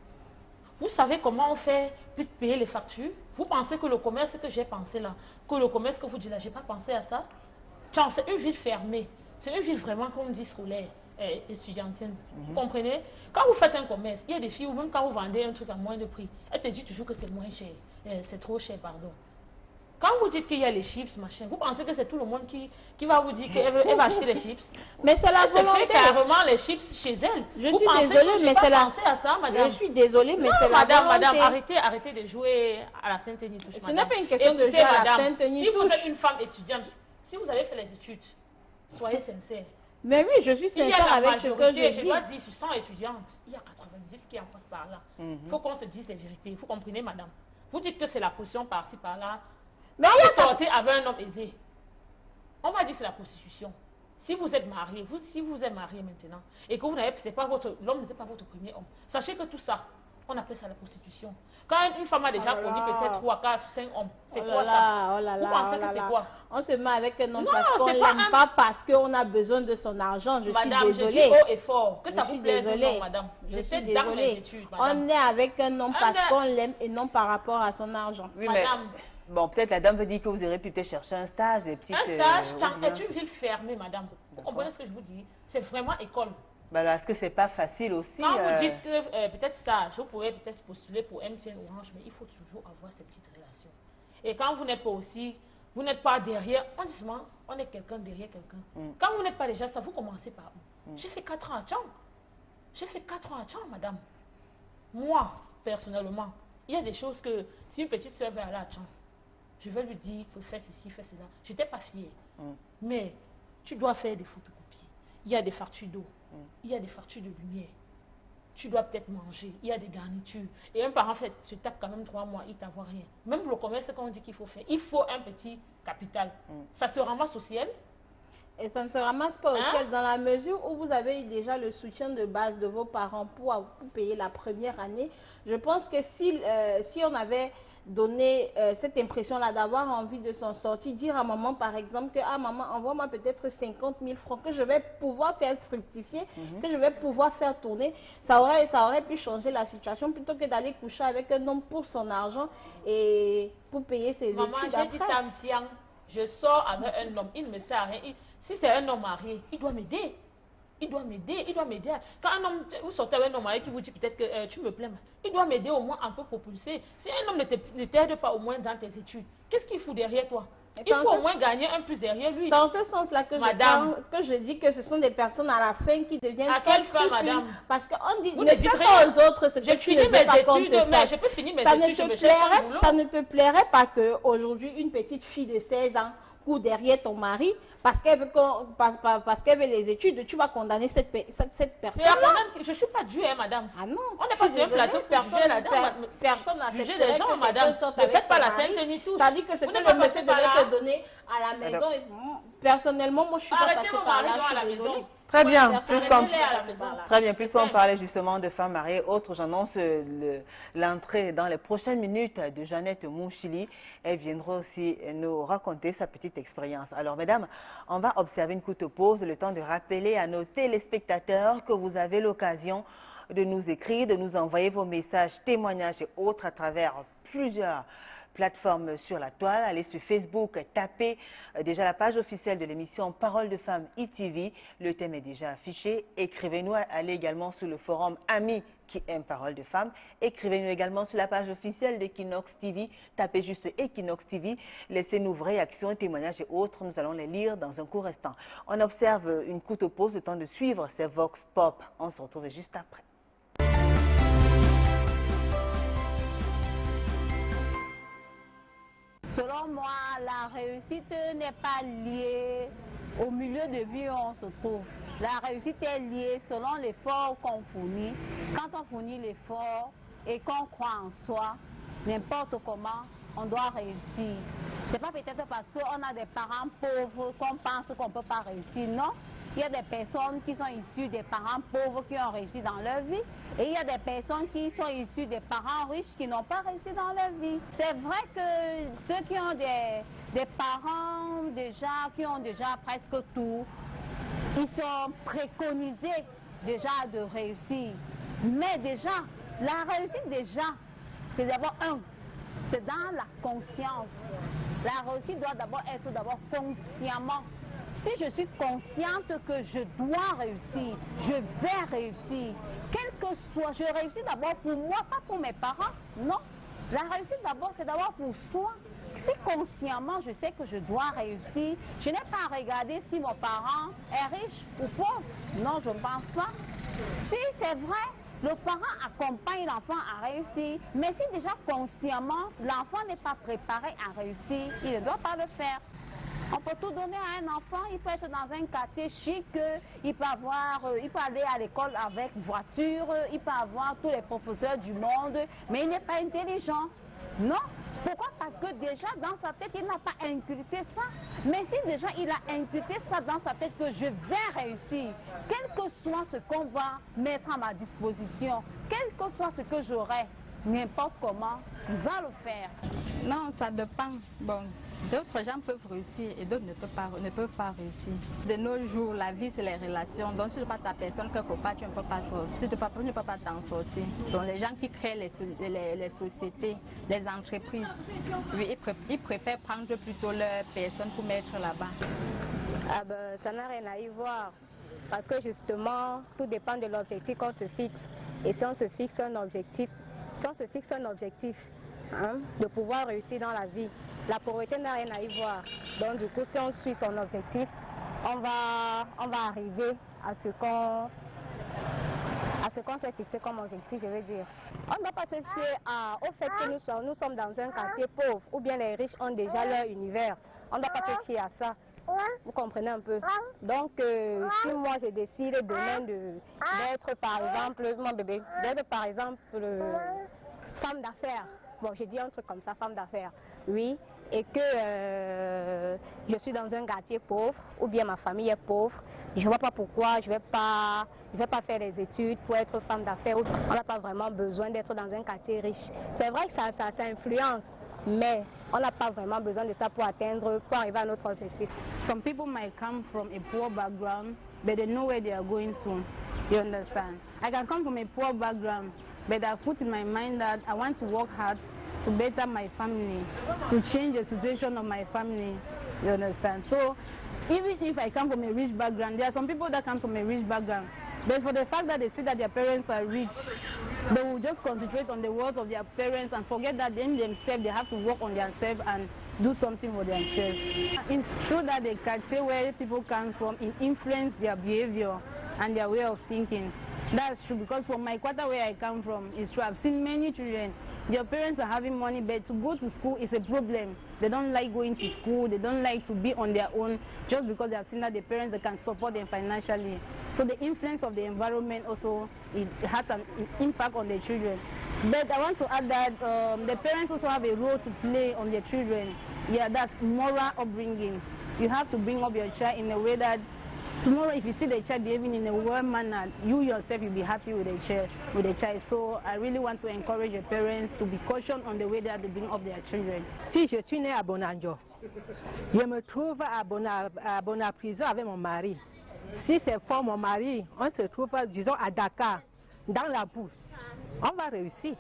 Vous savez comment on fait pour payer les factures? Vous pensez que le commerce que j'ai pensé là, que le commerce que vous dites là, je n'ai pas pensé à ça? Tchang, c'est une ville fermée. C'est une ville vraiment, comme on dit, scolaire. Étudiantine. Mm-hmm. Vous comprenez? Quand vous faites un commerce, il y a des filles, ou même quand vous vendez un truc à moins de prix, elles te disent toujours que c'est moins cher. Euh, c'est trop cher, pardon. Quand vous dites qu'il y a les chips, machin, vous pensez que c'est tout le monde qui, qui va vous dire qu'elle va acheter les chips? Mais c'est la elle volonté. Se fait carrément les chips chez elle. Je vous suis pensez désolée, que mais pas c'est la... pensé à ça, madame? Je suis désolée, mais c'est la madame, volonté. madame, arrêtez, arrêtez de jouer à la Sainte-Denis. Ce n'est pas une question Écoutez, de jouer à la Sainte-Denis. Si vous êtes une femme étudiante, si vous avez fait les études, soyez sincère. Mais oui, je suis sincère avec ce que je dis. Je dois dire, sur cent étudiantes, il y a quatre-vingt-dix qui en passent par là. Il mm-hmm. faut qu'on se dise les vérités. Vous comprenez, madame? Vous dites que c'est la position par-ci, par-là. Mais vous sortez avec un homme aisé. On va dire que c'est la prostitution. Si vous êtes marié, vous, si vous êtes marié maintenant, et que vous n'avez, c'est pas votre, l'homme n'était pas votre premier homme, sachez que tout ça, on appelle ça la prostitution. Quand une femme a déjà oh connu peut-être trois, quatre, cinq hommes, c'est oh quoi là, ça oh là Vous pensez oh que c'est quoi? On se met avec un homme non, parce qu'on ne l'aime un... pas, parce qu'on a besoin de son argent. Je madame, suis désolée. Je dis haut et fort, que je ça vous plaise ou non, madame. J'étais dans mes études, madame. On est avec un homme parce qu'on l'aime et non par rapport à son argent. Oui, madame. Mais, bon, peut-être la dame veut dire que vous aurez pu peut-être chercher un stage, des petites... Un stage, euh, est une ville fermée, madame. Vous comprenez ce que je vous dis? C'est vraiment école. Ben est-ce que c'est pas facile aussi? Quand euh... vous dites que euh, peut-être stage, vous pourrez peut-être postuler pour M T N Orange, mais il faut toujours avoir ces petites relations. Et quand vous n'êtes pas aussi, vous n'êtes pas derrière, on dit souvent, on est quelqu'un derrière quelqu'un. Mm. Quand vous n'êtes pas déjà ça, vous commencez par où? Mm. J'ai fait quatre ans à Tchang. J'ai fait quatre ans à Tchang, madame. Moi, personnellement, il y a des choses que, si une petite soeur veut aller à Tchang, je vais lui dire, il faut faire ceci, faire cela. Je n'étais pas fière. Mm. Mais tu dois faire des photocopies. Il y a des factures d'eau. Il y a des factures de lumière. Tu dois peut-être manger. Il y a des garnitures. Et un parent fait, se tape quand même trois mois, il ne t'envoie rien. Même le commerce qu'on dit qu'il faut faire, il faut un petit capital. Mm. Ça se ramasse au ciel. Et ça ne se ramasse pas au hein? ciel dans la mesure où vous avez déjà le soutien de base de vos parents pour, pour payer la première année. Je pense que si, euh, si on avait donner euh, cette impression-là d'avoir envie de s'en sortir, dire à maman par exemple que ah maman envoie-moi peut-être cinquante mille francs que je vais pouvoir faire fructifier, mm-hmm. que je vais pouvoir faire tourner, ça aurait, ça aurait pu changer la situation plutôt que d'aller coucher avec un homme pour son argent et pour payer ses maman, études j'ai dit ça, je sors avec un homme, il ne me sert à rien. Il, si c'est un homme marié, il doit m'aider. Il doit m'aider, il doit m'aider. Quand un homme, vous sortez avec un homme marié qui vous dit peut-être que euh, tu me plais, il doit m'aider au moins un peu propulser. Si un homme ne t'aide pas au moins dans tes études, qu'est-ce qu'il fout derrière toi? Il faut au moins gagner un plus derrière lui. C'est en ce sens-là que, que je dis que ce sont des personnes à la fin qui deviennent... À quelle fin, madame? Parce qu'on dit, vous ne fais pas aux autres ce que tu ne veux pas qu'on te fasse. Mais je peux finir mes ça études, ne je me te cherche plairait, un boulot. Ça ne te plairait pas qu'aujourd'hui, une petite fille de seize ans court derrière ton mari parce qu'elle veut, parce, parce qu'elle veut les études, tu vas condamner cette, cette, cette personne-là. Je ne suis pas due, hein, madame. Ah non. On n'est pas sur un plateau pour juger la dame. Personne n'a juger les gens, madame. Ne faites pas la sainte ni tous. Ça dit que ce que le monsieur devait te donner à la maison. Personnellement, moi, je suis pas passée par là. À la maison. Très bien, puisqu'on très bien, puisqu'on parlait justement de femmes mariées, autres, j'annonce l'entrée dans les prochaines minutes de Jeannette Mouchili. Elle viendra aussi nous raconter sa petite expérience. Alors, mesdames, on va observer une courte pause, le temps de rappeler à nos téléspectateurs que vous avez l'occasion de nous écrire, de nous envoyer vos messages, témoignages et autres à travers plusieurs plateforme sur la toile. Allez sur Facebook, tapez euh, déjà la page officielle de l'émission Parole de Femmes I T V. Le thème est déjà affiché. Écrivez-nous, allez également sur le forum Amis qui aiment Parole de Femmes. Écrivez-nous également sur la page officielle d'Equinox T V. Tapez juste Equinox T V. Laissez-nous vos réactions, témoignages et autres. Nous allons les lire dans un court instant. On observe une courte pause, le temps de suivre ces Vox Pop. On se retrouve juste après. Selon moi, la réussite n'est pas liée au milieu de vie où on se trouve. La réussite est liée selon l'effort qu'on fournit. Quand on fournit l'effort et qu'on croit en soi, n'importe comment, on doit réussir. Ce n'est pas peut-être parce qu'on a des parents pauvres qu'on pense qu'on ne peut pas réussir, non. Il y a des personnes qui sont issues des parents pauvres qui ont réussi dans leur vie. Et il y a des personnes qui sont issues des parents riches qui n'ont pas réussi dans leur vie. C'est vrai que ceux qui ont des, des parents déjà, qui ont déjà presque tout, ils sont préconisés déjà de réussir. Mais déjà, la réussite déjà, c'est d'abord un, c'est dans la conscience. La réussite doit d'abord être d'abord consciemment. Si je suis consciente que je dois réussir, je vais réussir, quel que soit, je réussis d'abord pour moi, pas pour mes parents, non. La réussite d'abord, c'est d'abord pour soi. Si consciemment je sais que je dois réussir, je n'ai pas à regarder si mon parent est riche ou pauvre. Non, je ne pense pas. Si c'est vrai, le parent accompagne l'enfant à réussir, mais si déjà consciemment, l'enfant n'est pas préparé à réussir, il ne doit pas le faire. On peut tout donner à un enfant, il peut être dans un quartier chic, il peut, avoir, il peut aller à l'école avec voiture, il peut avoir tous les professeurs du monde, mais il n'est pas intelligent. Non. Pourquoi? Parce que déjà dans sa tête, il n'a pas inculqué ça. Mais si déjà il a inculqué ça dans sa tête que je vais réussir, quel que soit ce qu'on va mettre à ma disposition, quel que soit ce que j'aurai, n'importe comment, il va le faire. Non, ça dépend. Bon, d'autres gens peuvent réussir et d'autres ne peuvent pas, ne peuvent pas réussir. De nos jours, la vie, c'est les relations. Donc, si tu n'es pas ta personne, quelque part, tu ne peux pas sortir. Tu ne peux pas, tu ne peux pas t'en sortir. Donc, les gens qui créent les, les, les sociétés, les entreprises, oui, ils, pré ils préfèrent prendre plutôt leur personne pour mettre là-bas. Ah ben, ça n'a rien à y voir. Parce que justement, tout dépend de l'objectif qu'on se fixe. Et si on se fixe un objectif, si on se fixe un objectif, hein, de pouvoir réussir dans la vie, la pauvreté n'a rien à y voir. Donc du coup, si on suit son objectif, on va, on va arriver à ce qu'on à ce qu'on s'est fixé comme objectif, je veux dire. On ne doit pas se fier à, au fait que nous sommes, nous sommes dans un quartier pauvre, ou bien les riches ont déjà leur univers. On ne doit pas se fier à ça. Vous comprenez un peu. Donc, euh, si moi je décide demain d'être par exemple, mon bébé, d'être par exemple euh, femme d'affaires, bon, j'ai dit un truc comme ça, femme d'affaires, oui, et que euh, je suis dans un quartier pauvre, ou bien ma famille est pauvre, je ne vois pas pourquoi je ne vais pas, je vais pas faire les études pour être femme d'affaires. On n'a pas vraiment besoin d'être dans un quartier riche. C'est vrai que ça, ça, ça influence. Mais on n'a pas vraiment besoin de ça pour atteindre, pour arriver à notre objectif. Some people might come from a poor background, but they know where they are going soon. You understand? I can come from a poor background, but I put in my mind that I want to work hard to better my family, to change the situation of my family, you understand? So even if I come from a rich background, there are some people that come from a rich background, but for the fact that they see that their parents are rich, they will just concentrate on the words of their parents and forget that them themselves, they have to work on themselves and do something for themselves. It's true that the quartier where people come from influence their behavior and their way of thinking. That's true, because from my quarter where I come from, it's true. I've seen many children, their parents are having money, but to go to school is a problem. They don't like going to school, they don't like to be on their own, just because they have seen that the parents they can support them financially. So the influence of the environment also, it has an impact on the children. But I want to add that um, the parents also have a role to play on their children. Yeah, that's moral upbringing. You have to bring up your child in a way that tomorrow, if you see the child behaving in a well manner, you yourself will be happy with the child. With the child. So I really want to encourage the parents to be cautious on the way that they bring up their children. Si je suis née à Bonanjo, je me trouve à Bona, à Bona prison avec mon mari. Si c'est fort mon mari, on se trouve, disons, à Dakar, dans la boue. On va réussir.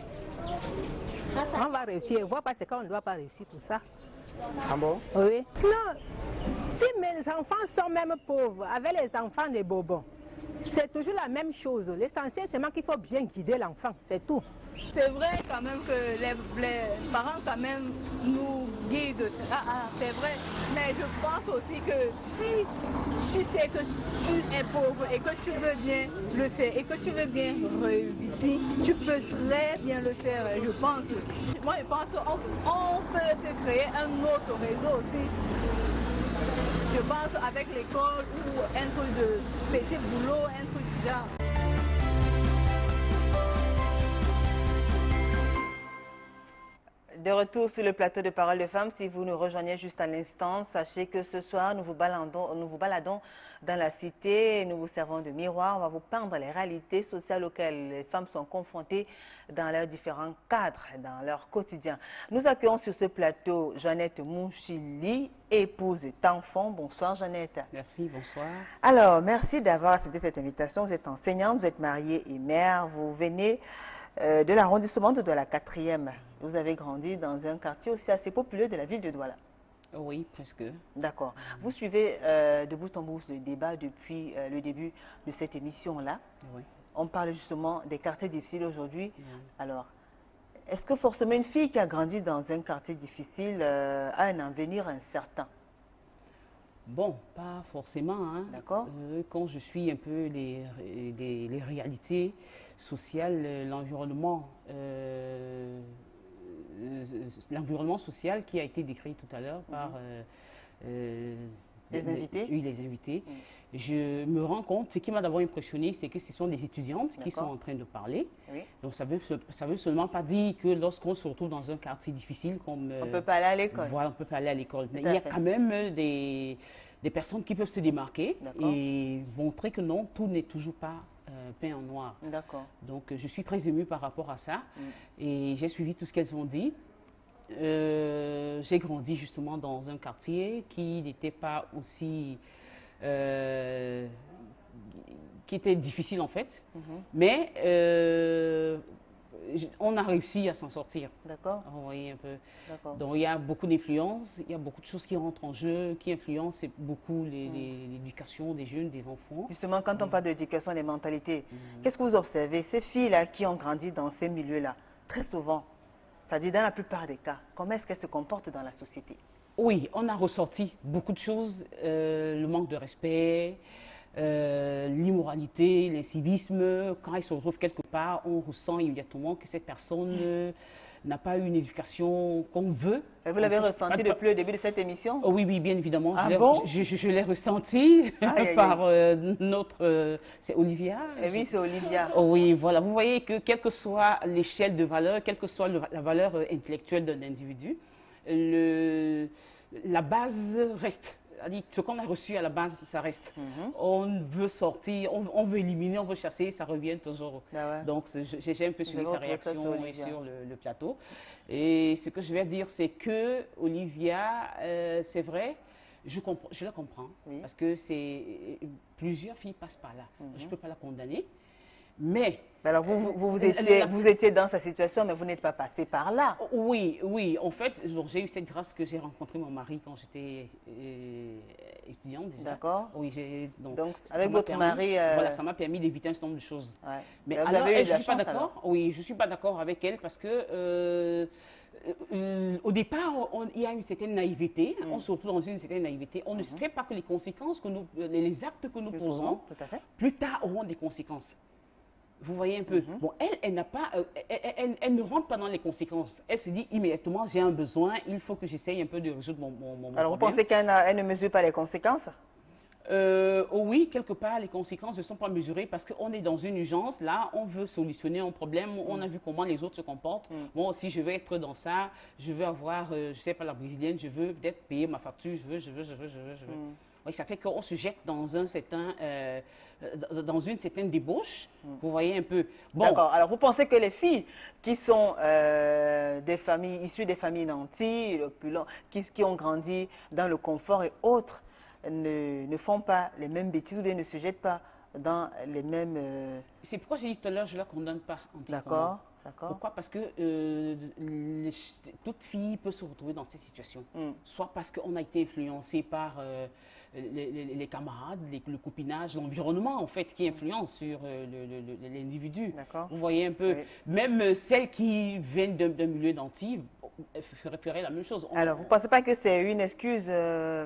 On va réussir. Voir parce qu'on ne doit pas réussir tout ça. Ah bon? Oui. Non, si mes enfants sont même pauvres, avec les enfants des bobons, c'est toujours la même chose. L'essentiel, c'est qu'il faut bien guider l'enfant, c'est tout. C'est vrai quand même que les, les parents quand même nous guident, ah, ah, c'est vrai, mais je pense aussi que si tu sais que tu es pauvre et que tu veux bien le faire et que tu veux bien réussir, tu peux très bien le faire, je pense. Moi je pense qu'on on peut se créer un autre réseau aussi. Je pense avec l'école ou un truc de petit boulot, un truc du genre. De retour sur le plateau de Parole de Femmes, si vous nous rejoignez juste à l'instant, sachez que ce soir, nous vous, baladons, nous vous baladons dans la cité, nous vous servons de miroir, on va vous peindre les réalités sociales auxquelles les femmes sont confrontées dans leurs différents cadres, dans leur quotidien. Nous accueillons sur ce plateau Jeannette Mouchili, épouse d'enfants. Bonsoir Jeannette. Merci, bonsoir. Alors, merci d'avoir accepté cette invitation. Vous êtes enseignante, vous êtes mariée et mère, vous venez euh, de l'arrondissement de la quatrième. Vous avez grandi dans un quartier aussi assez populaire de la ville de Douala. Oui, presque. D'accord. Vous suivez euh, de bout en bout le débat depuis euh, le début de cette émission-là. Oui. On parle justement des quartiers difficiles aujourd'hui. Oui. Alors, est-ce que forcément une fille qui a grandi dans un quartier difficile euh, a un avenir incertain? Bon, pas forcément. Hein. D'accord. Euh, quand je suis un peu les, les, les réalités sociales, l'environnement, euh, l'environnement social qui a été décrit tout à l'heure par euh, euh, les les invités. Oui, les invités. Mmh. Je me rends compte, ce qui m'a d'abord impressionné, c'est que ce sont des étudiantes qui sont en train de parler. Oui. Donc ça veut, ça veut seulement pas dire que lorsqu'on se retrouve dans un quartier difficile, comme on ne peut pas aller à l'école. Voilà, on ne peut pas aller à l'école. Mais tout il y a fait. quand même des, des personnes qui peuvent se démarquer et montrer que non, tout n'est toujours pas euh, peint en noir. D'accord. Donc je suis très émue par rapport à ça mm. et j'ai suivi tout ce qu'elles ont dit. Euh, j'ai grandi justement dans un quartier qui n'était pas aussi... Euh, qui était difficile en fait, mm-hmm. mais euh, on a réussi à s'en sortir. D'accord. Oui, un peu. Donc il y a beaucoup d'influences, il y a beaucoup de choses qui rentrent en jeu, qui influencent beaucoup l'éducation mm. des jeunes, des enfants. Justement, quand on mm. parle d'éducation des mentalités, mm. qu'est-ce que vous observez? Ces filles-là qui ont grandi dans ces milieux-là, très souvent, c'est-à-dire dans la plupart des cas, comment est-ce qu'elles se comportent dans la société? Oui, on a ressorti beaucoup de choses, euh, le manque de respect, euh, l'immoralité, l'incivisme. Quand elles se retrouvent quelque part, on ressent immédiatement que cette personne euh, n'a pas eu une éducation qu'on veut. Et vous l'avez ressenti pas, depuis le début de cette émission? Oh, oui, oui, bien évidemment. Ah je bon? je, je, je l'ai ressenti aïe, aïe, par euh, notre... Euh, c'est Olivia. Et oui, c'est Olivia. Oh, oui, voilà. Vous voyez que quelle que soit l'échelle de valeur, quelle que soit le, la valeur intellectuelle d'un individu, le... la base reste. Ce qu'on a reçu à la base, ça reste. Mm-hmm. On veut sortir, on, on veut éliminer, on veut chasser, ça revient toujours. Ah ouais. Donc, j'ai un peu suivi sa réaction sur, sur le, le plateau. Et ce que je vais dire, c'est que Olivia, euh, c'est vrai, je, je la comprends. Oui. Parce que plusieurs filles passent par là. Mm-hmm. Je ne peux pas la condamner. Mais... Alors, vous, vous, vous, vous, étiez, vous étiez dans sa situation, mais vous n'êtes pas passé par là. Oui, oui. En fait, j'ai eu cette grâce que j'ai rencontré mon mari quand j'étais euh, étudiante déjà. D'accord. Oui, donc, donc avec votre permis, mari... Euh... Voilà, ça m'a permis d'éviter un certain nombre de choses. Ouais. Mais vous alors, avez eu elle, de je ne suis pas chance, d'accord. Oui, je ne suis pas d'accord avec elle parce que... Euh, Euh, au départ, on, il y a une certaine naïveté, mmh. on se retrouve dans une certaine naïveté. On mmh. ne sait pas que les conséquences, que nous, les actes que nous Plus posons, tout à fait. plus tard auront des conséquences. Vous voyez un peu. Mmh. Bon, elle, elle n'a pas, euh, elle, elle, elle ne rentre pas dans les conséquences. Elle se dit immédiatement, j'ai un besoin, il faut que j'essaye un peu de résoudre mon, mon, mon Alors, problème. vous pensez qu'elle elle ne mesure pas les conséquences? Euh, oui, quelque part, les conséquences ne sont pas mesurées parce qu'on est dans une urgence. Là, on veut solutionner un problème. Mm. On a vu comment les autres se comportent. Mm. Bon, si je veux être dans ça, je veux avoir, euh, je ne sais pas, la brésilienne, je veux peut-être payer ma facture, je veux, je veux, je veux, je veux, je veux. Mm. Oui, ça fait qu'on se jette dans, un certain, euh, dans une certaine débauche. Mm. Vous voyez un peu. Bon. D'accord. Alors, vous pensez que les filles qui sont euh, des familles, issues des familles nantis, qui, qui ont grandi dans le confort et autres, Ne, ne font pas les mêmes bêtises ou bien ne se jettent pas dans les mêmes... Euh... C'est pourquoi j'ai dit tout à l'heure, je ne la condamne pas entièrement. D'accord, d'accord. Pourquoi? Parce que euh, les, toute fille peut se retrouver dans cette situation. Mm. Soit parce qu'on a été influencé par euh, les, les, les camarades, les, le copinage, l'environnement en fait qui influence sur euh, l'individu. D'accord. Vous voyez un peu. Oui. Même celles qui viennent d'un milieu d'anti feraient, feraient la même chose. On, Alors, vous ne pensez pas que c'est une excuse... Euh...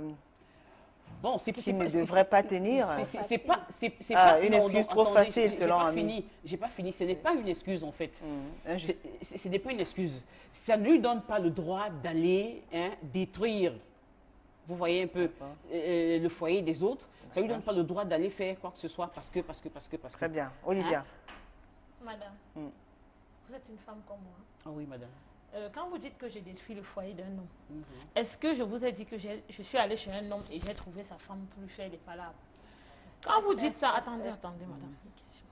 Bon, c'est qui ne devrait pas tenir. C'est pas, c'est ah, pas une non, excuse non, trop attendez, facile, selon pas Ami. fini. J'ai pas fini. Ce n'est pas une excuse en fait. Mmh. Ce n'est pas une excuse. Ça ne lui donne pas le droit d'aller hein, détruire. Vous voyez un peu euh, le foyer des autres. Ça ne lui donne pas le droit d'aller faire quoi que ce soit parce que, parce que, parce que, parce que. Très bien, Olivia. Hein? Madame, mmh. vous êtes une femme comme moi. Ah oui, madame. Euh, quand vous dites que j'ai détruit le foyer d'un homme, mm-hmm. est-ce que je vous ai dit que je suis allée chez un homme et j'ai trouvé sa femme plus faire des palabres? Quand vous dites ça, attendez, attendez, madame, une question.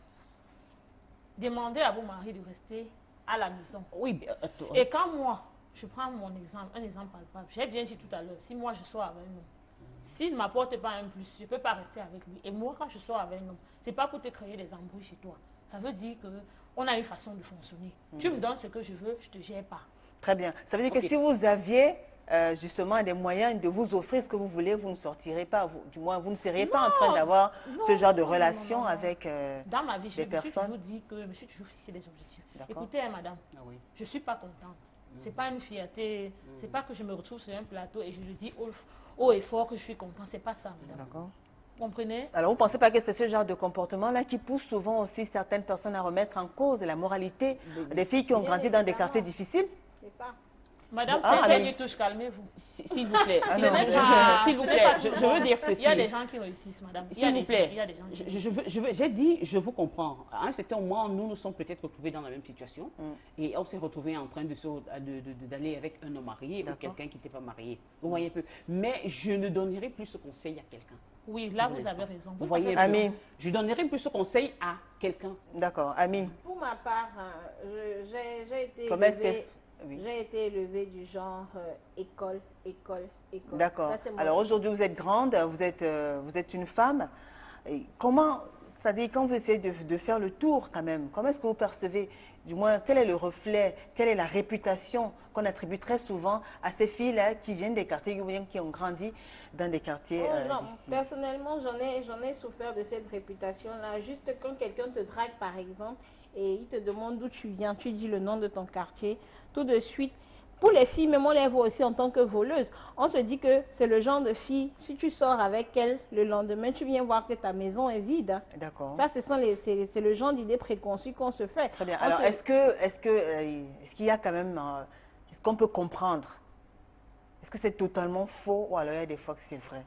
Demandez à vos maris de rester à la maison. Oui, attends. Et quand moi, je prends mon exemple, un exemple palpable, j'ai bien dit tout à l'heure, si moi je sors avec un homme, s'il ne m'apporte pas un plus, je ne peux pas rester avec lui. Et moi, quand je sors avec un homme, ce n'est pas pour te créer des embrouilles chez toi. Ça veut dire qu'on a une façon de fonctionner. Mmh. Tu me donnes ce que je veux, je ne te gère pas. Très bien. Ça veut dire okay. que si vous aviez euh, justement des moyens de vous offrir ce que vous voulez, vous ne sortirez pas. Vous, du moins, vous ne seriez non, pas en train d'avoir ce genre de non, relation non, non, avec euh, Dans ma vie, des je personnes. me suis toujours dit que je me suis toujours fixé des objectifs. Écoutez, hein, madame, ah, oui. je ne suis pas contente. Mmh. Ce n'est pas une fierté. Mmh. Ce n'est pas que je me retrouve sur un plateau et je lui dis haut, haut et fort que je suis contente. Ce n'est pas ça, madame. D'accord. Comprenez? Alors, vous ne pensez pas que c'est ce genre de comportement-là qui pousse souvent aussi certaines personnes à remettre en cause la moralité des, des filles qui ont grandi dans des quartiers difficiles? C'est ça. Madame, ah, c'est une touche, calmez-vous. S'il vous plaît, ah, s'il vous plaît, je, je veux dire ceci. Il y a des gens qui réussissent, madame. S'il vous plaît, j'ai dit, je vous comprends. À un certain moment, nous nous sommes peut-être retrouvés dans la même situation mm. et on s'est retrouvés en train de, de, de, d'aller avec un homme marié ou quelqu'un qui n'était pas marié. Vous voyez un peu. Mais je ne donnerai plus ce conseil à quelqu'un. Oui, là, vous avez raison. Vous voyez, Ami, je donnerai plus ce conseil à quelqu'un. D'accord, Ami. Pour ma part, j'ai été Comment est-ce que... Oui. J'ai été élevée du genre euh, école, école, école. D'accord. Alors aujourd'hui, vous êtes grande, vous êtes, euh, vous êtes une femme. Et comment, c'est-à-dire quand vous essayez de, de faire le tour quand même, comment est-ce que vous percevez, du moins, quel est le reflet, quelle est la réputation qu'on attribue très souvent à ces filles-là qui viennent des quartiers, qui ont grandi dans des quartiers oh, euh, genre, personnellement, j'en ai, j'en ai souffert de cette réputation-là. Juste quand quelqu'un te drague, par exemple, et il te demande d'où tu viens, tu dis le nom de ton quartier, tout de suite, pour les filles, même on les voit aussi en tant que voleuses, on se dit que c'est le genre de fille, si tu sors avec elle, le lendemain, tu viens voir que ta maison est vide. D'accord. Ça, ce sont les, c'est, c'est le genre d'idées préconçues qu'on se fait. Très bien. On Alors, se... est-ce que, est-ce que, euh, est-ce qu'il y a quand même, euh, est-ce qu'on peut comprendre? Est-ce que c'est totalement faux ou alors il y a des fois que c'est vrai?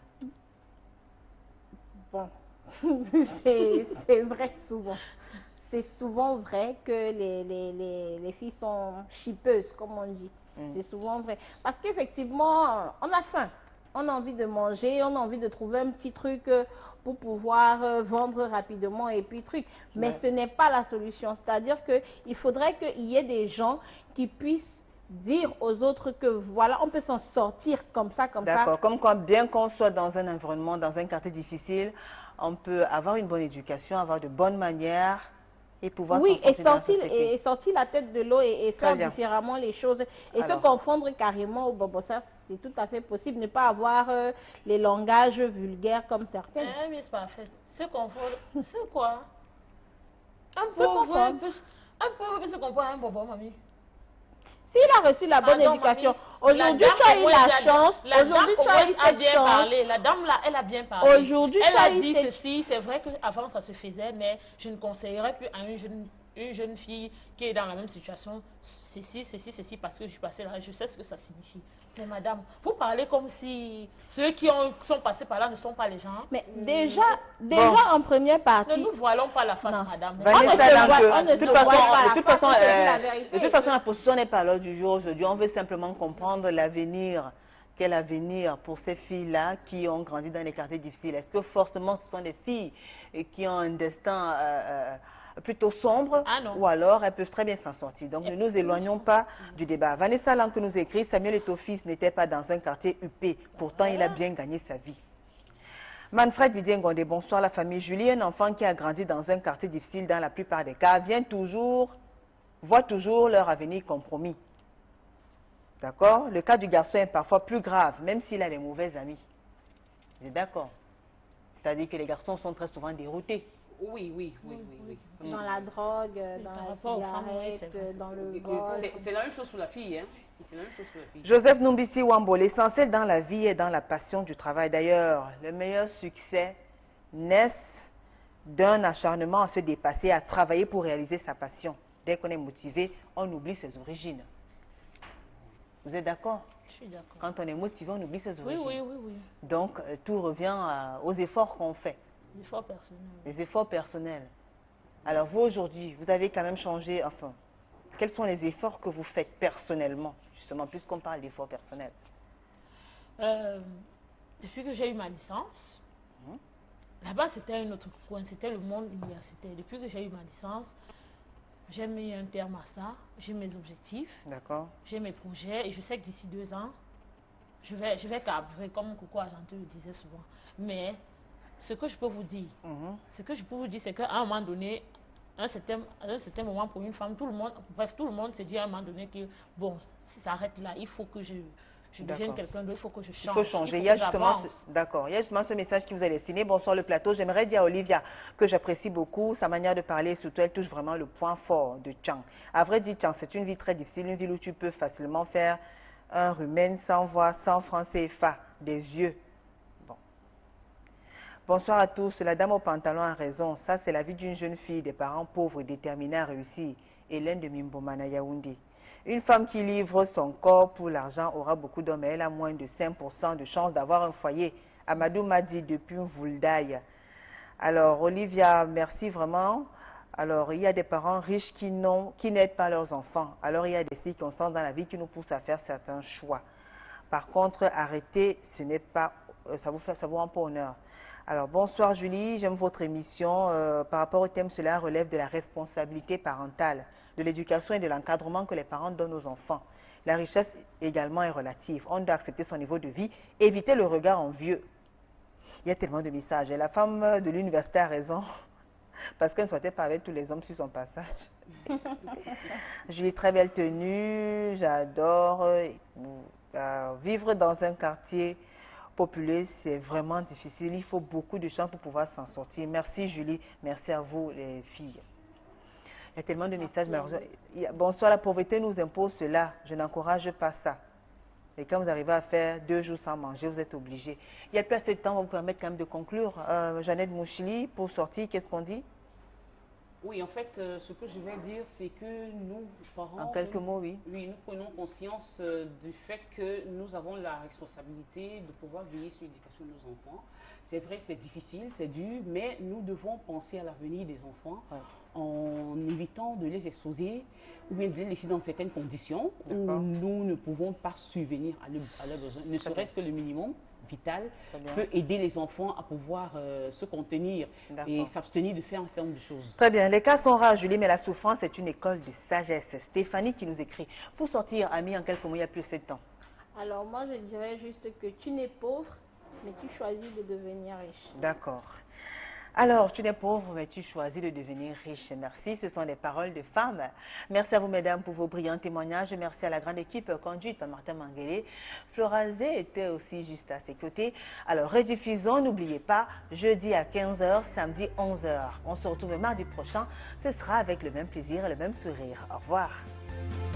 Bon, c'est, c'est vrai souvent. C'est souvent vrai que les, les, les, les filles sont chipeuses, comme on dit. Mm. C'est souvent vrai. Parce qu'effectivement, on a faim. On a envie de manger, on a envie de trouver un petit truc pour pouvoir vendre rapidement et puis truc. Mais ouais. ce n'est pas la solution. C'est-à-dire qu'il faudrait qu'il y ait des gens qui puissent dire aux autres que voilà, on peut s'en sortir comme ça, comme ça. D'accord. Comme quoi, bien qu'on soit dans un environnement, dans un quartier difficile, on peut avoir une bonne éducation, avoir de bonnes manières Et pouvoir oui, s'en et sortir dans la sortir, société. et sortir la tête de l'eau et, et faire bien. différemment les choses. Et Alors. se confondre carrément au bobo, ça c'est tout à fait possible. Ne pas avoir euh, les langages vulgaires comme certains. Eh, mais c'est parfait. Se confondre, c'est quoi? Un Se pauvre confondre. peut, un pauvre peut se comprendre un bobo, mamie. S'il a reçu la bonne Pardon, éducation, mamie. aujourd'hui La tu as dame, eu au la moins, chance, La dame, aujourd'hui au tu as moins, eu a cette bien chance. parlé. La dame, là, elle a bien parlé. Aujourd'hui, elle tu as a eu dit cette- ceci. C'est vrai qu'avant, ça se faisait, mais je ne conseillerais plus à une jeune, une jeune fille qui est dans la même situation, ceci, ceci, ceci, parce que je suis passée là, je sais ce que ça signifie. Mais madame, vous parlez comme si ceux qui ont, sont passés par là ne sont pas les gens. Mais déjà, déjà en première partie, Ne nous voilons pas la face, Non. madame. Vanessa, On ne se donc, voit- euh, on ne de se toute façon, voit pas. de toute façon, Parce que c'est euh, la vérité. de toute façon, la position n'est pas l'heure du jour aujourd'hui. On veut simplement comprendre l'avenir. Quel avenir pour ces filles-là qui ont grandi dans des quartiers difficiles? Est-ce que forcément ce sont des filles et qui ont un destin euh, euh, plutôt sombre, Ah non. ou alors elles peuvent très bien s'en sortir? Donc ne nous éloignons pas du débat. Vanessa Lang nous écrit, Samuel Eto'o-fils n'était pas dans un quartier huppé, pourtant il a bien gagné sa vie. Manfred Didier Ngondé, bonsoir la famille. Julie, un enfant qui a grandi dans un quartier difficile dans la plupart des cas, vient toujours, voit toujours leur avenir compromis. D'accord? Le cas du garçon est parfois plus grave, même s'il a des mauvais amis. Vous êtes d'accord? C'est-à-dire que les garçons sont très souvent déroutés. Oui, oui, oui, oui. oui. dans la drogue, dans par la rapport aux femmes, oui, c'est cigarette, vrai. dans le Et- et vol. c'est- C'est la même chose pour la fille, hein. C'est la même chose pour la fille. Joseph Numbisi Wambo, l'essentiel dans la vie est dans la passion du travail. D'ailleurs, le meilleur succès naît d'un acharnement à se dépasser, à travailler pour réaliser sa passion. Dès qu'on est motivé, on oublie ses origines. Vous êtes d'accord? Je suis d'accord. Quand on est motivé, on oublie ses Oui, origines. oui, oui, oui. Donc, euh, tout revient à- aux efforts qu'on fait, L'effort personnel. les efforts personnels. Alors, vous, aujourd'hui, vous avez quand même changé, enfin, quels sont les efforts que vous faites personnellement, justement, puisqu'on parle d'efforts personnels? Euh, depuis que j'ai eu ma licence, Mhm. là-bas c'était un autre coin, c'était le monde universitaire. Depuis que j'ai eu ma licence, j'ai mis un terme à ça, j'ai mes objectifs, D'accord. j'ai mes projets et je sais que d'ici deux ans, je vais, je vais cabrer, comme Coco Argenteux le disait souvent. Mais ce que je peux vous dire, Mhm. ce que je peux vous dire, c'est qu'à un moment donné, un certain, à un certain moment pour une femme, tout le monde, bref, tout le monde se dit à un moment donné que, bon, si ça s'arrête là, il faut que je, je devienne D'accord. quelqu'un d'autre, il faut que je Il change. faut changer. Il, faut y a que justement, j'avance. ce- d'accord. Il y a justement ce message qui vous est destiné. Bonsoir le plateau. J'aimerais dire à Olivia que j'apprécie beaucoup sa manière de parler. Surtout, elle touche vraiment le point fort de Tchang. À vrai dire, Tchang, c'est une vie très difficile, une ville où tu peux facilement faire un rumen sans voix, sans francs C F A, des yeux. Bon. Bonsoir à tous. La dame au pantalon a raison. Ça, c'est la vie d'une jeune fille, des parents pauvres et déterminés à réussir. Hélène de Mimbomana Yaoundé. Une femme qui livre son corps pour l'argent aura beaucoup d'hommes, mais elle a moins de cinq pour cent de chances d'avoir un foyer. Amadou m'a dit depuis Vuldaï. Alors, Olivia, merci vraiment. Alors, il y a des parents riches qui n'ont, qui n'aident pas leurs enfants. Alors, il y a des circonstances dans la vie qui nous poussent à faire certains choix. Par contre, arrêter, ce n'est pas, euh, ça vous fait, ça vous rend pas honneur. Alors, bonsoir Julie, j'aime votre émission. Euh, par rapport au thème, cela relève de la responsabilité parentale, de l'éducation et de l'encadrement que les parents donnent aux enfants. La richesse également est relative. On doit accepter son niveau de vie, éviter le regard envieux. Il y a tellement de messages. Et la femme de l'université a raison, parce qu'elle ne sortait pas avec tous les hommes sur son passage. Julie, très belle tenue, j'adore. Euh, vivre dans un quartier populeux, c'est vraiment difficile. Il faut beaucoup de chance pour pouvoir s'en sortir. Merci Julie, merci à vous les filles. Il y a tellement de messages malheureusement. Il y a- Bonsoir, la pauvreté nous impose cela. Je n'encourage pas ça. Et quand vous arrivez à faire deux jours sans manger, vous êtes obligé. Il n'y a plus assez de temps, on va vous permettre quand même de conclure. Euh, Jeannette Mouchili, pour sortir, qu'est-ce qu'on dit? Oui, en fait, euh, ce que je vais dire, c'est que nous, parents... En quelques mots, oui. Oui, nous prenons conscience euh, du fait que nous avons la responsabilité de pouvoir veiller sur l'éducation de nos enfants. C'est vrai, c'est difficile, c'est dur, mais nous devons penser à l'avenir des enfants Ouais. en évitant de les exposer ou bien de les laisser dans certaines conditions où D'accord. nous ne pouvons pas subvenir à, leur- à leurs besoins. Ne serait-ce que le minimum vital Très bien. peut aider les enfants à pouvoir euh, se contenir et D'accord. s'abstenir de faire un certain nombre de choses. Très bien. Les cas sont rares, Julie, mais la souffrance est une école de sagesse. Stéphanie qui nous écrit. Pour sortir, Ami, en quelques mots, il n'y a plus assez de temps. Alors moi, je dirais juste que tu n'es pauvre, mais tu choisis de devenir riche. D'accord. Alors, tu n'es pauvre, mais tu choisis de devenir riche. Merci, ce sont des paroles de femmes. Merci à vous, mesdames, pour vos brillants témoignages. Merci à la grande équipe conduite par Martin Manguélé. Florazé était aussi juste à ses côtés. Alors, rediffusons, n'oubliez pas, jeudi à quinze heures, samedi onze heures. On se retrouve mardi prochain. Ce sera avec le même plaisir et le même sourire. Au revoir.